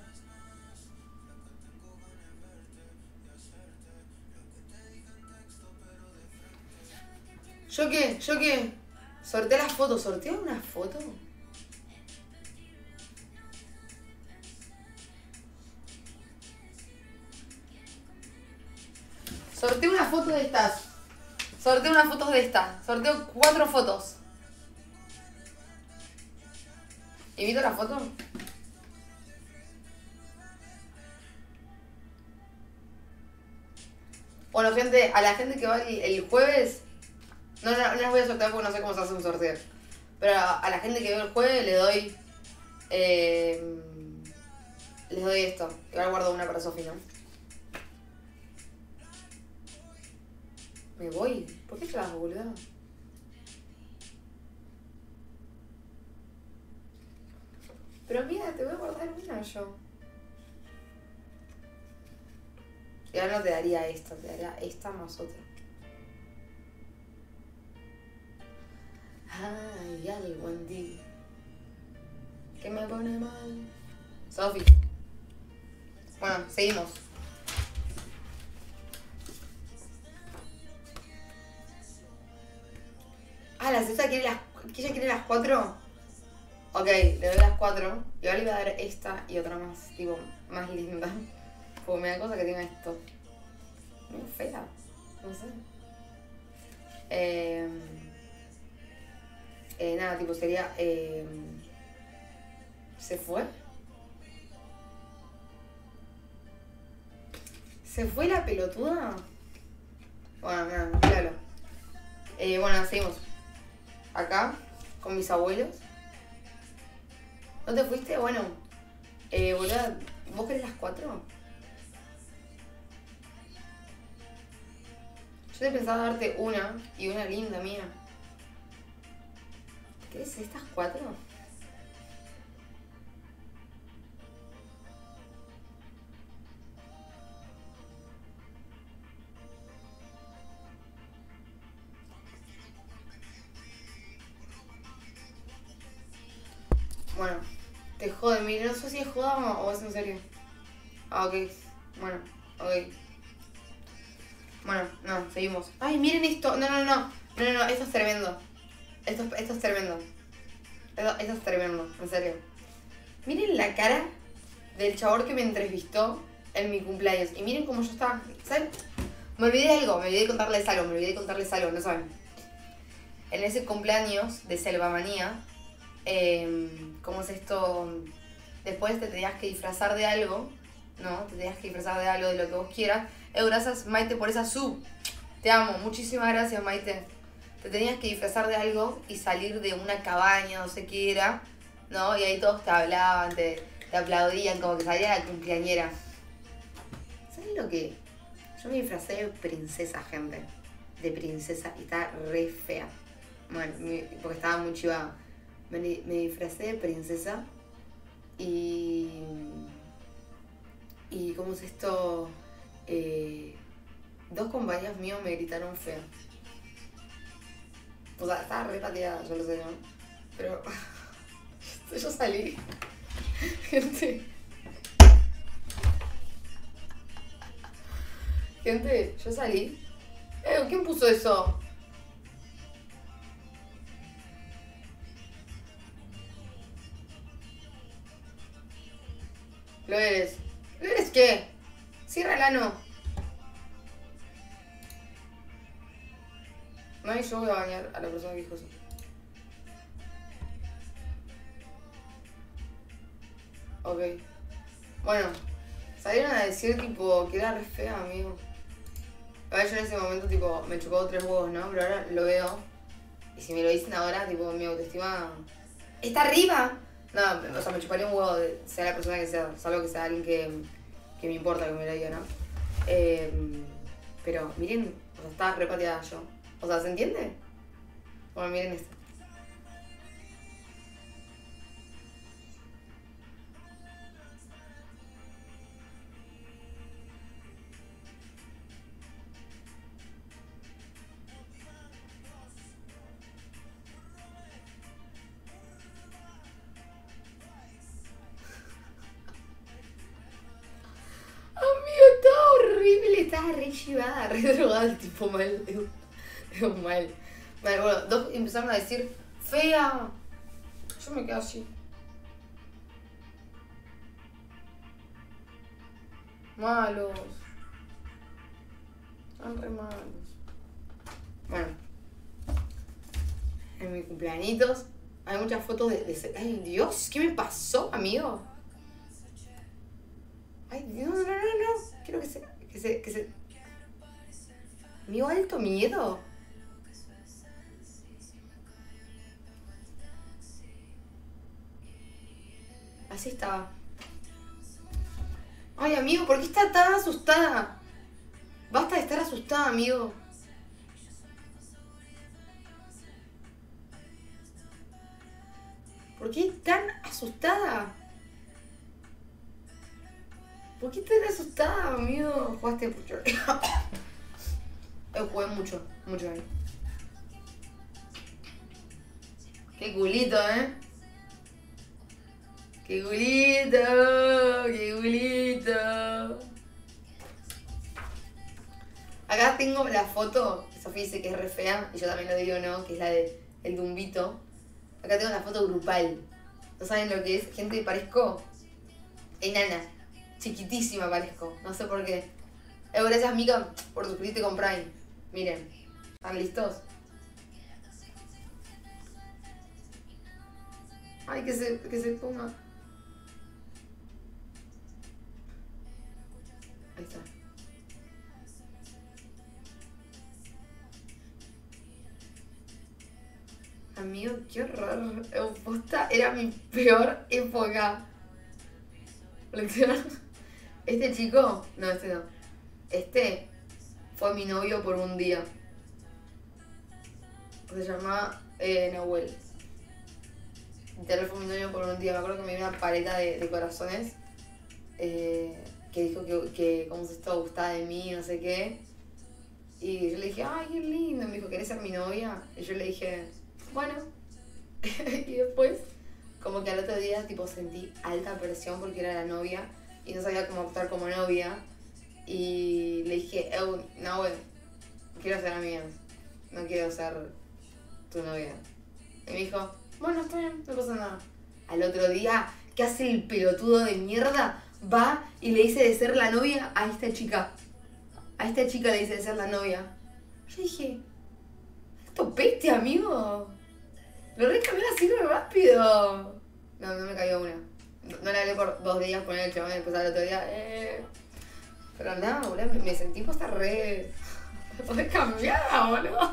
¿Yo qué? ¿Yo qué? Sorteé las fotos. ¿Sorteé una foto? Sorteé una foto de estas. Sorteo unas fotos de esta. Sorteo cuatro fotos. ¿Invito la foto? Bueno, gente, a la gente que va el, el jueves... No, no, no las voy a sortear porque no sé cómo se hace un sorteo. Pero a, a la gente que ve el jueves le doy... Eh, les doy esto. Igual guardo una para Sofi, ¿no? Me voy. ¿Por qué te vas, boludo? Pero mira, te voy a guardar una yo. Y ahora no te daría esta, te daría esta más otra. Hay algo en ti que me pone mal. Sofi. Bueno, seguimos. Ah, la César quiere las... ¿Que ella quiere las cuatro? Ok, le doy las cuatro. Y ahora le voy a dar esta y otra más, tipo, más linda. Porque me da cosa que tenga esto. Muy fea. No sé. Eh, eh, nada, tipo, sería... Eh, ¿Se fue? ¿Se fue la pelotuda? Bueno, nada, claro. Eh, bueno, seguimos. Acá, con mis abuelos. ¿No te fuiste? Bueno, eh, boluda, ¿vos querés las cuatro? Yo te pensaba darte una y una linda mía. ¿Querés estas cuatro? Bueno, te jode, mire, no sé si es joda o es en serio. Ah, ok. Bueno, ok. Bueno, no, seguimos. Ay, miren esto. No, no, no. No, no, no. Esto es tremendo. Esto, esto es tremendo. Esto, esto es tremendo, en serio. Miren la cara del chabón que me entrevistó en mi cumpleaños. Y miren cómo yo estaba... ¿Saben? Me olvidé de algo. Me olvidé de contarles algo. Me olvidé de contarles algo. No saben. En ese cumpleaños de Selvamanía, eh, ¿cómo es esto? Después te tenías que disfrazar de algo, ¿no? Te tenías que disfrazar de algo, de lo que vos quieras. Eh, gracias, Maite, por esa sub. Te amo. Muchísimas gracias, Maite. Te tenías que disfrazar de algo y salir de una cabaña, no sé qué era, ¿no? Y ahí todos te hablaban, te, te aplaudían, como que salía la cumpleañera. ¿Sabes lo que? Yo me disfracé de princesa, gente. De princesa, y está re fea. Bueno, porque estaba muy chivada. Me, me disfracé de princesa y... Y ¿cómo es esto? Eh, dos compañeros míos me gritaron fea. O sea, estaba re pateada, yo lo sé, ¿no? Pero... yo salí. Gente... Gente, yo salí. Eh, ¿quién puso eso? Lo eres. ¿Lo eres qué? Cierra el ano. No, y yo voy a bañar a la persona que dijo eso. Ok. Bueno, salieron a decir tipo que era re fea, amigo. A ver, yo en ese momento tipo me chupó tres huevos, ¿no? Pero ahora lo veo. Y si me lo dicen ahora, tipo mi autoestima está arriba. No, o sea, me chuparía un huevo, de, sea la persona que sea, salvo que sea alguien que, que me importa que me lo diga, ¿no? Eh, pero miren, o sea, estaba re pateada yo. O sea, ¿se entiende? Bueno, miren esto. Amigo, estaba horrible, estaba re chivada, re drogada, tipo mal. Digo, mal. Vale, bueno, dos empezaron a decir, fea. Yo me quedo así. Malos. Están re malos. Bueno. En mis cumpleañitos hay muchas fotos de, de... Ay, Dios, ¿qué me pasó, amigo? Ay, no, no, no, no. Quiero que se... Que se... Que se... Amigo, alto miedo. Así estaba. Ay, amigo, ¿por qué está tan asustada? Basta de estar asustada, amigo. ¿Por qué tan asustada? ¿Por qué tan asustada, amigo? Jugaste mucho. Yo jugué mucho, mucho ahí. Qué culito, ¿eh? ¡Qué culito! ¡Qué culito! Acá tengo la foto, Sofía dice que es re fea, y yo también lo digo, ¿no? Que es la de el Dumbito. Acá tengo la foto grupal. ¿No saben lo que es? Gente, parezco enana. Chiquitísima parezco. No sé por qué. Eh, gracias, Mika, por suscribirte con Prime. Miren. ¿Están listos? Ay, que se, que se ponga. Ahí está. Amigo, qué horror. Posta era mi peor época. Este chico, no, este no. Este fue mi novio por un día. Se llamaba eh, Nahuel. Literal fue mi novio por un día. Me acuerdo que me dio una paleta de, de corazones. Eh, que dijo que, que como se esto gustaba de mí, no sé qué. Y yo le dije, ay, qué lindo. Me dijo, ¿querés ser mi novia? Y yo le dije, bueno. Y después, como que al otro día, tipo, sentí alta presión porque era la novia y no sabía cómo actuar como novia. Y le dije, eh, no, bueno, quiero ser amigas, no quiero ser tu novia. Y me dijo, bueno, está bien, no pasa nada. Al otro día, ¿qué hace el pelotudo de mierda? Va y le dice de ser la novia a esta chica. A esta chica le dice de ser la novia. Yo dije, esto peste, amigo. Lo recambié así re rápido. No, no me cayó una. No, no le hablé por dos días con el chabón y después al otro día, eh... Pero nada, boludo, me, me sentí posta re... re cambiada, boludo.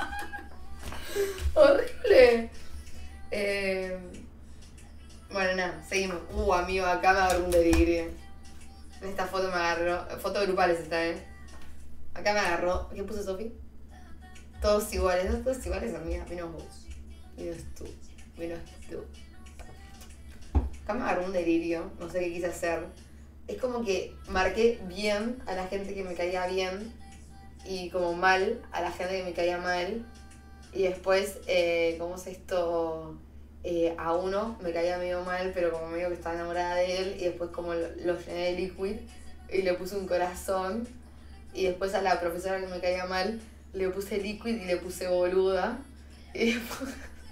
Horrible. Eh... Bueno, nada, seguimos. Uh, amigo, acá me agarró un delirio. En esta foto me agarró... Foto grupales esta, ¿eh? Acá me agarró... ¿Qué puso Sofi? Todos iguales, ¿no? Todos iguales, amiga. Menos vos. Menos tú. Menos tú. Acá me agarró un delirio. No sé qué quise hacer. Es como que marqué bien a la gente que me caía bien. Y como mal a la gente que me caía mal. Y después, eh, ¿cómo es esto? Eh, a uno me caía medio mal, pero como medio que estaba enamorada de él. Y después como lo, lo llené de liquid. Y le puse un corazón. Y después a la profesora que me caía mal le puse liquid y le puse boluda. Y después...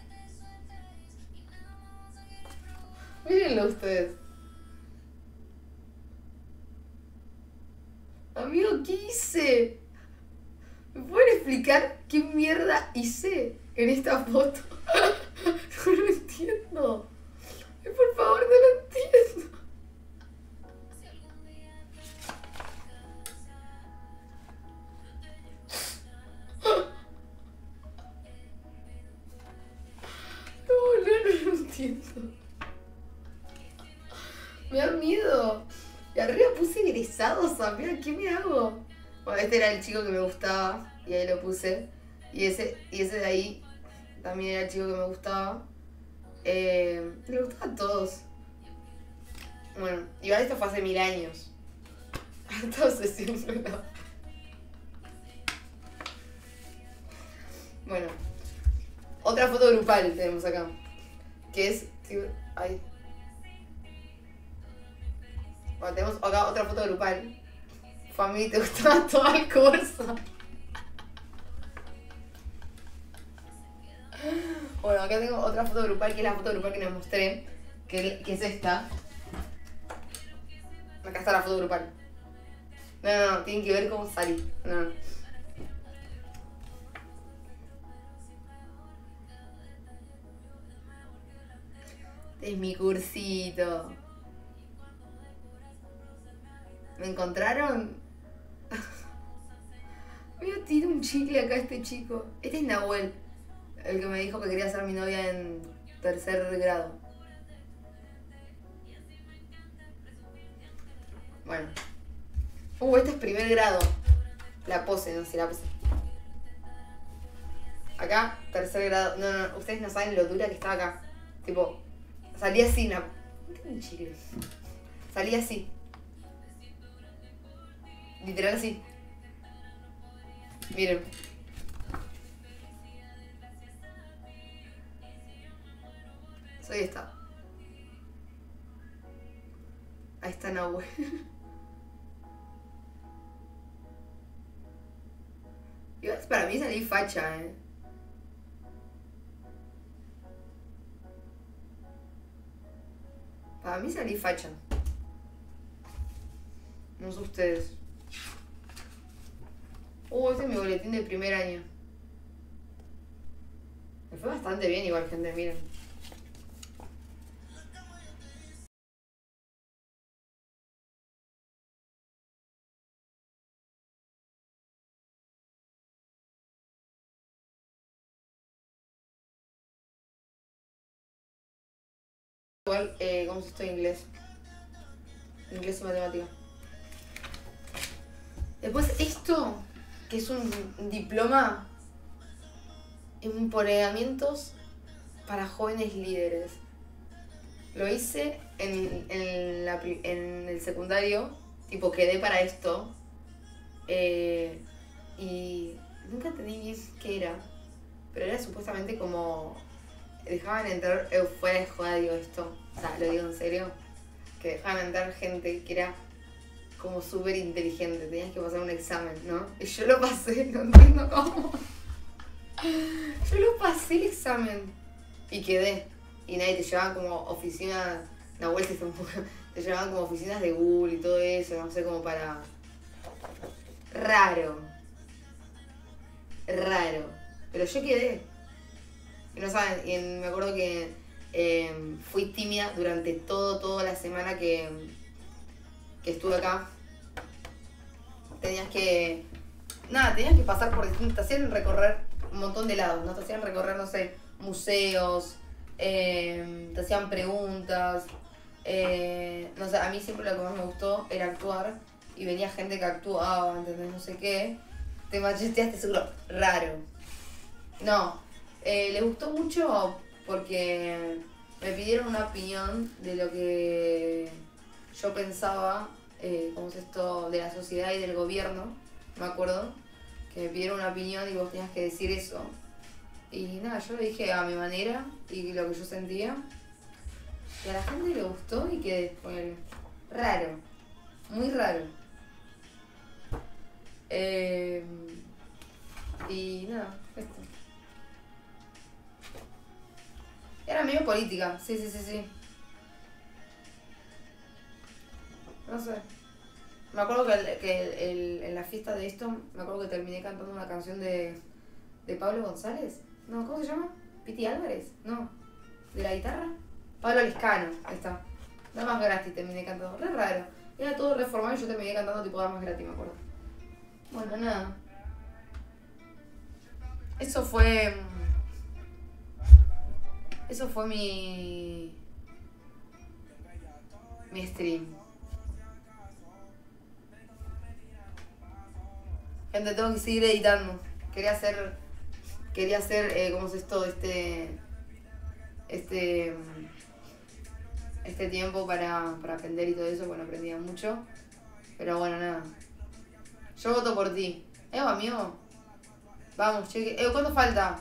Mírenlo ustedes. Amigo, ¿qué hice? ¿Me pueden explicar qué mierda hice en esta foto? No lo entiendo. Por favor, no lo entiendo. No, no, no lo entiendo. Me da miedo. Y arriba puse egresados, amiga, ¿qué me hago? Bueno, este era el chico que me gustaba y ahí lo puse. Y ese, y ese de ahí también era el chico que me gustaba. Eh, me gustaban a todos. Bueno, igual esto fue hace mil años. Entonces siempre no. Bueno, otra foto grupal tenemos acá. Que es... Ay. Bueno, tenemos acá otra foto grupal. Familia, te gustaba todo el curso. Bueno, acá tengo otra foto grupal, que es la foto grupal que les mostré, que, que es esta. Acá está la foto grupal. No, no, no, tienen que ver cómo salí. No, no. Este es mi cursito. ¿Me encontraron? Mira, tiene un chicle acá este chico. Este es Nahuel, el que me dijo que quería ser mi novia en tercer grado. Bueno. Uh, este es primer grado. La pose, no sé, la pose. Acá, tercer grado. No, no, ustedes no saben lo dura que estaba acá. Tipo, salí así, una... ¿Dónde tengo un chicle? Salí así. Literal así. Miren. Soy esta. Ahí está Nahuel. Igual para mí salí facha, eh. Para mí salí facha. No sé ustedes. Uh, este es mi boletín del primer año. Me fue bastante bien igual, gente, miren. Igual, eh, ¿cómo se esto en inglés? Inglés y matemática. Después esto, que es un, un diploma, empoderamientos para jóvenes líderes. Lo hice en, en, la, en el secundario, tipo quedé para esto, eh, y nunca entendí bien qué era, pero era supuestamente como dejaban entrar, eh, fuera de joda digo esto, o sea, lo digo en serio, que dejaban entrar gente que era como súper inteligente, tenías que pasar un examen, ¿no? Y yo lo pasé, no entiendo cómo. Yo lo pasé el examen y quedé. Y nadie te llevaban como oficinas, una vuelta se fue un poco, te llevaban como oficinas de Google y todo eso, no sé, como para... Raro. Raro. Pero yo quedé. Y no saben, y en- me acuerdo que eh, fui tímida durante todo, toda la semana que, que estuve acá. Tenías que... Nada, tenías que pasar por distintos... Te hacían recorrer un montón de lados, ¿no? Te hacían recorrer, no sé, museos, eh, te hacían preguntas. Eh, no sé, a mí siempre lo que más me gustó era actuar. Y venía gente que actuaba, ¿entendés? No sé qué. Te macheteaste seguro. Raro. No. Eh, le gustó mucho porque me pidieron una opinión de lo que yo pensaba, eh, cómo es esto de la sociedad y del gobierno, me acuerdo, que me pidieron una opinión y vos tenías que decir eso. Y nada, yo lo dije a mi manera y lo que yo sentía. Y a la gente le gustó y quedé fue raro, muy raro. Eh, y nada, esto. Era medio política, sí, sí, sí, sí. No sé. Me acuerdo que, el- que el- el- en la fiesta de esto, me acuerdo que terminé cantando una canción de, de Pablo González. No, ¿cómo se llama? Piti Álvarez. No. ¿De la guitarra? Pablo Lescano, ahí está. Damas gratis terminé cantando. Re raro. Era todo reformado y yo terminé cantando tipo Damas gratis, me acuerdo. Bueno, nada. Eso fue... Eso fue mi... Mi stream. Gente, tengo que seguir editando. Quería hacer... Quería hacer, eh, ¿cómo es esto? Este... Este... Este tiempo para, para aprender y todo eso, bueno, aprendía mucho. Pero bueno, nada. Yo voto por ti. Evo, amigo. Vamos, cheque. Evo, ¿cuánto falta?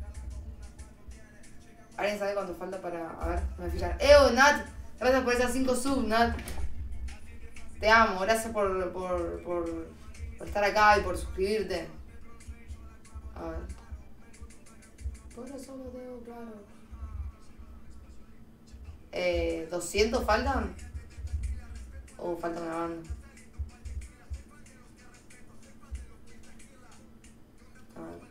¿Alguien sabe cuánto falta para...? A ver, me voy a fijar. Evo, Nat. Gracias por esas cinco subs, Nat. Te amo. Gracias por, por, por, por estar acá y por suscribirte. A ver. Por eso lo tengo claro. Eh, ¿doscientos faltan? ¿O falta una banda? A ver.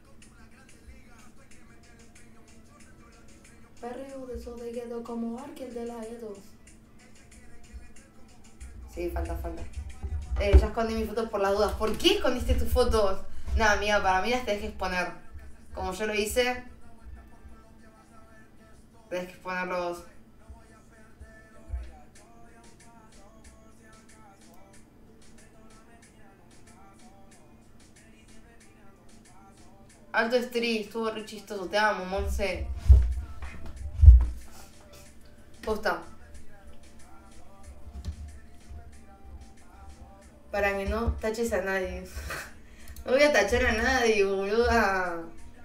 Perreo de eso de Guedo como Arkel de la Edo. Sí, falta, falta. Eh, ya escondí mis fotos por las dudas. ¿Por qué escondiste tus fotos? Nada, amiga, para mí las tenés que exponer. Como yo lo hice. Tenés que exponerlos. Alto stream, estuvo re chistoso. Te amo, Monse. Posta. Para que no taches a nadie. No voy a tachar a nadie, boluda.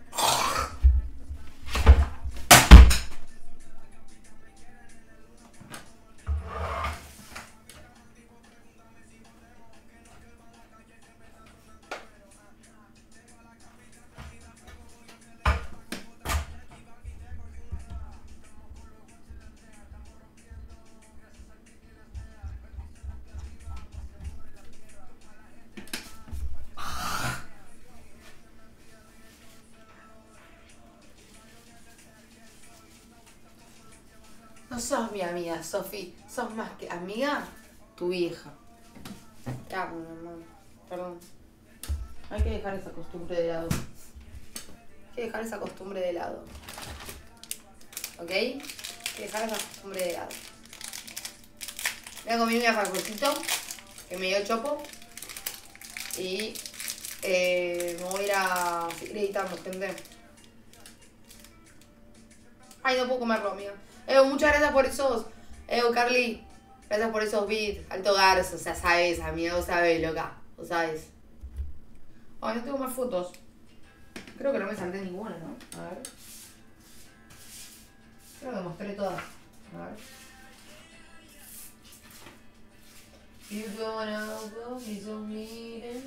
No sos mi amiga, Sofi. Sos más que amiga, tu vieja. Te amo, mi amor. Perdón. Hay que dejar esa costumbre de lado. Hay que dejar esa costumbre de lado. ¿Ok? Hay que dejar esa costumbre de lado. Voy a comer mi alfajorcito, que me dio chopo. Y eh, me voy a ir a seguir editando, gente. Ay, no puedo comerlo, amiga. Evo, muchas gracias por esos. Evo, Carly, gracias por esos beats. Alto garzo, o sea, sabes, amiga, vos sabés, loca. Vos sabés. Ay, no tengo más fotos. Creo que no me salté ninguna, ¿no? A ver. Creo que mostré todas. A ver. You gonna go, me so miren.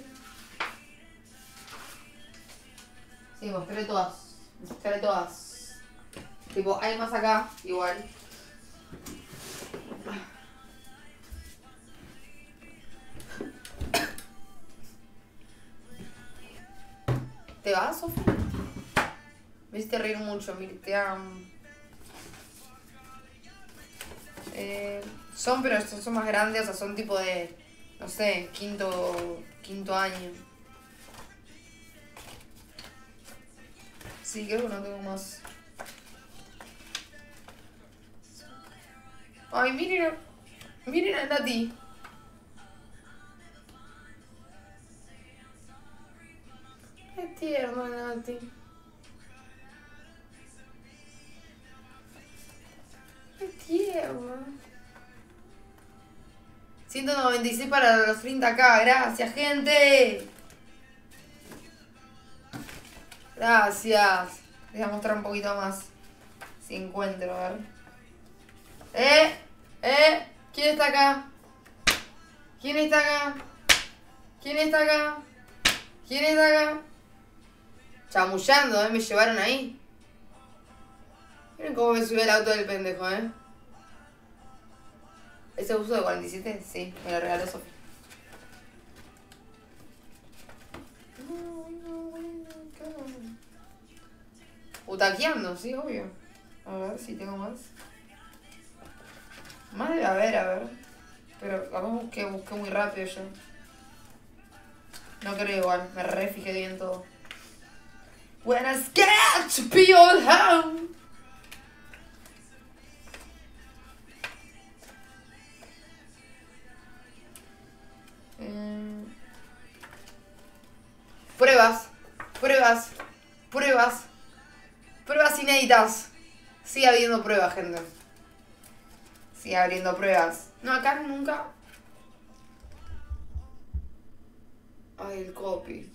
Sí, mostré todas. Mostré todas. Tipo, hay más acá, igual. ¿Te vas, Sofi? Me hiciste reír mucho, mire, te amo. Eh, son, pero son, son más grandes, o sea, son tipo de, no sé, quinto, quinto año. Sí, creo que no tengo más. Ay, miren, miren a Nati. Qué tierna, Nati. Qué tierna. ciento noventa y seis para los treinta K. Gracias, gente. Gracias. Les voy a mostrar un poquito más. Si encuentro, a ver. ¡Eh! ¡Eh! ¿Quién está acá? ¿Quién está acá? ¿Quién está acá? ¿Quién está acá? Chamullando, ¿eh? Me llevaron ahí. Miren cómo me subió el auto del pendejo, ¿eh? ¿Ese uso de cuarenta y siete? Sí, me lo regaló Sofía. Utaqueando, sí, obvio. A ver si tengo más. Más debe haber, a ver. Pero capaz busqué, busqué muy rápido yo. No creo igual, me re fijé bien todo. When I scared to be all home. Eh... Pruebas, pruebas, pruebas, pruebas inéditas. Sigue habiendo pruebas, gente. Sigue abriendo pruebas. No, acá nunca. Ay, el copy.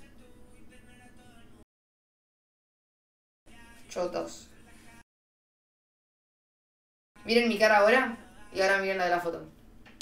Chotos. Miren mi cara ahora y ahora miren la de la foto.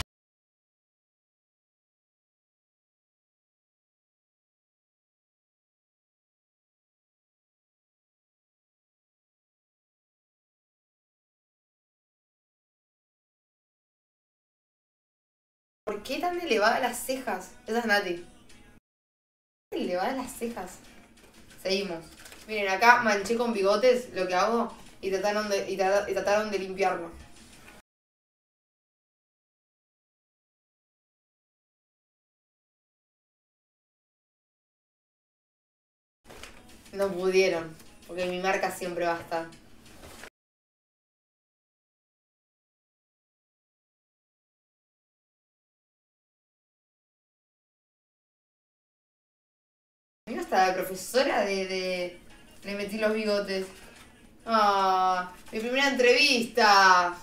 ¿Por qué tan elevadas las cejas? Esa es Nati. Tan elevadas las cejas. Seguimos. Miren, acá manché con bigotes lo que hago y trataron de, y trata- y trataron de limpiarlo. No pudieron, porque mi marca siempre va a estar. Mira, hasta la profesora de, de... le metí los bigotes. Ah, mi primera entrevista.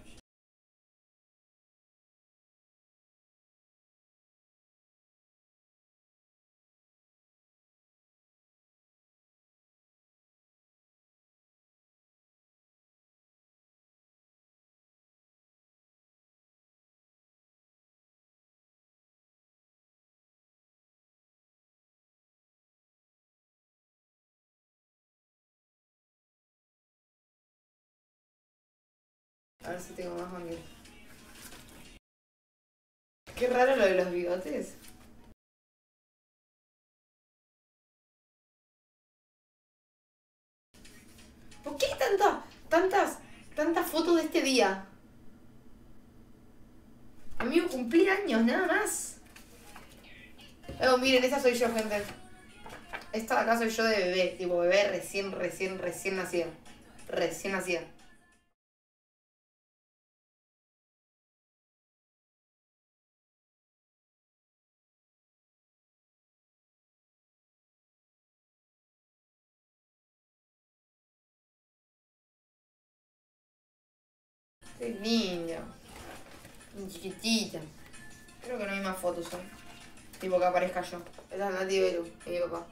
A ver si tengo más manguera. Qué raro lo de los bigotes. ¿Por qué tanta, tantas, tantas fotos de este día? Amigo, cumplí años, nada más. Oh, miren, esa soy yo, gente. Esta de acá soy yo de bebé, tipo bebé recién, recién, recién nacida. Recién nacida. Qué linda. Muy chiquitita. Creo que no hay más fotos, ¿eh? Tipo que aparezca yo. Esa es Nati Belu, y mi papá.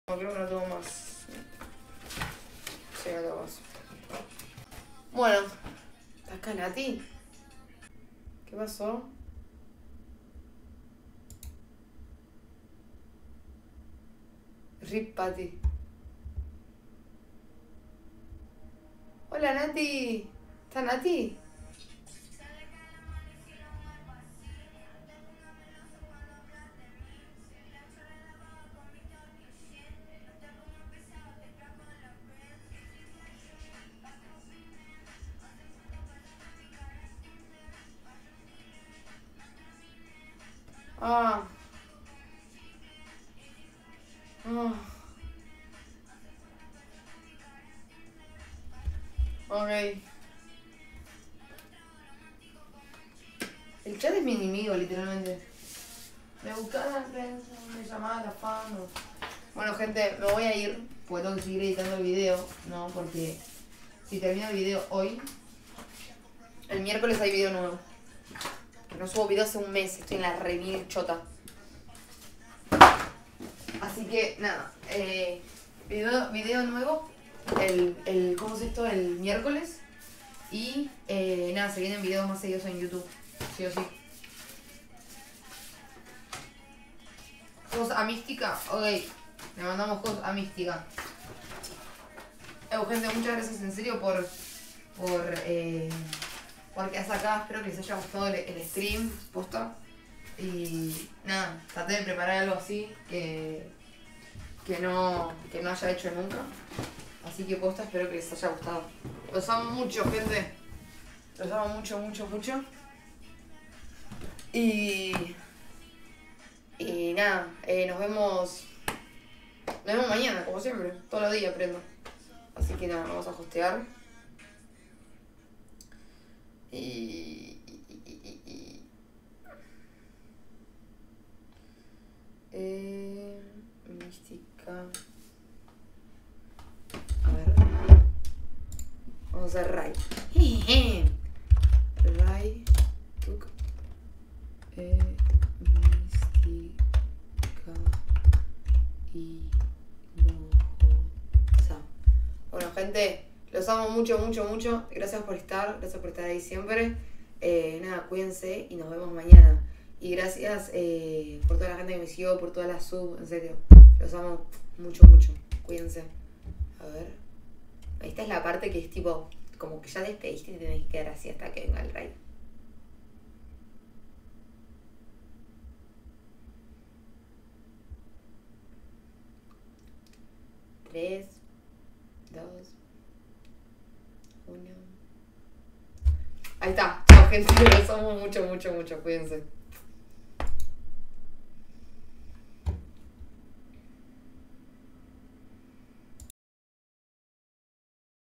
No, creo que no tengo más. Sí, no tengo más. Bueno, ¿estás acá, Nati? ¿Qué pasó? Rip Patty. Hola, Nati. ¿Está Nati? Ah. Ah. Ok. El chat es mi enemigo, literalmente. Me buscaba la prensa, me llamaba la fama. Bueno, gente, me voy a ir, porque tengo que seguir editando el video, ¿no? Porque si termino el video hoy, el miércoles hay video nuevo. No subo video hace un mes, estoy en la remil chota. Así que, nada, eh, video, video nuevo, el, el, ¿cómo es esto? El miércoles. Y, eh, nada, se vienen videos más seguidos en YouTube, sí o sí. Cosas a Mística, ok, le mandamos cosas a Mística. Eh, gente, muchas gracias en serio por, por, eh, porque hasta acá, espero que les haya gustado el, el stream, posta. Y nada, traté de preparar algo así que, que, no, que no haya hecho nunca. Así que posta, espero que les haya gustado. Los amo mucho, gente. Los amo mucho, mucho, mucho. Y... Y nada, eh, nos vemos... Nos vemos mañana, como siempre. Todos los días aprendo. Así que nada, vamos a hostear. Y... y, y, y eh, Mística. A ver. Vamos a hacer Ray. Ray. Tuk. Eh, Mística. Y Hinojosa. Bueno, gente, los amo mucho, mucho, mucho. Gracias por estar, gracias por estar ahí siempre. Eh, nada, cuídense y nos vemos mañana. Y gracias eh, por toda la gente que me siguió, por todas las sub, en serio. Los amo mucho, mucho. Cuídense. A ver. Esta es la parte que es tipo, como que ya despediste y te tenés que quedar así hasta que venga el rey. Tres, dos, uno. Ahí está. Chao, gente. Los amo mucho, mucho, mucho. Cuídense.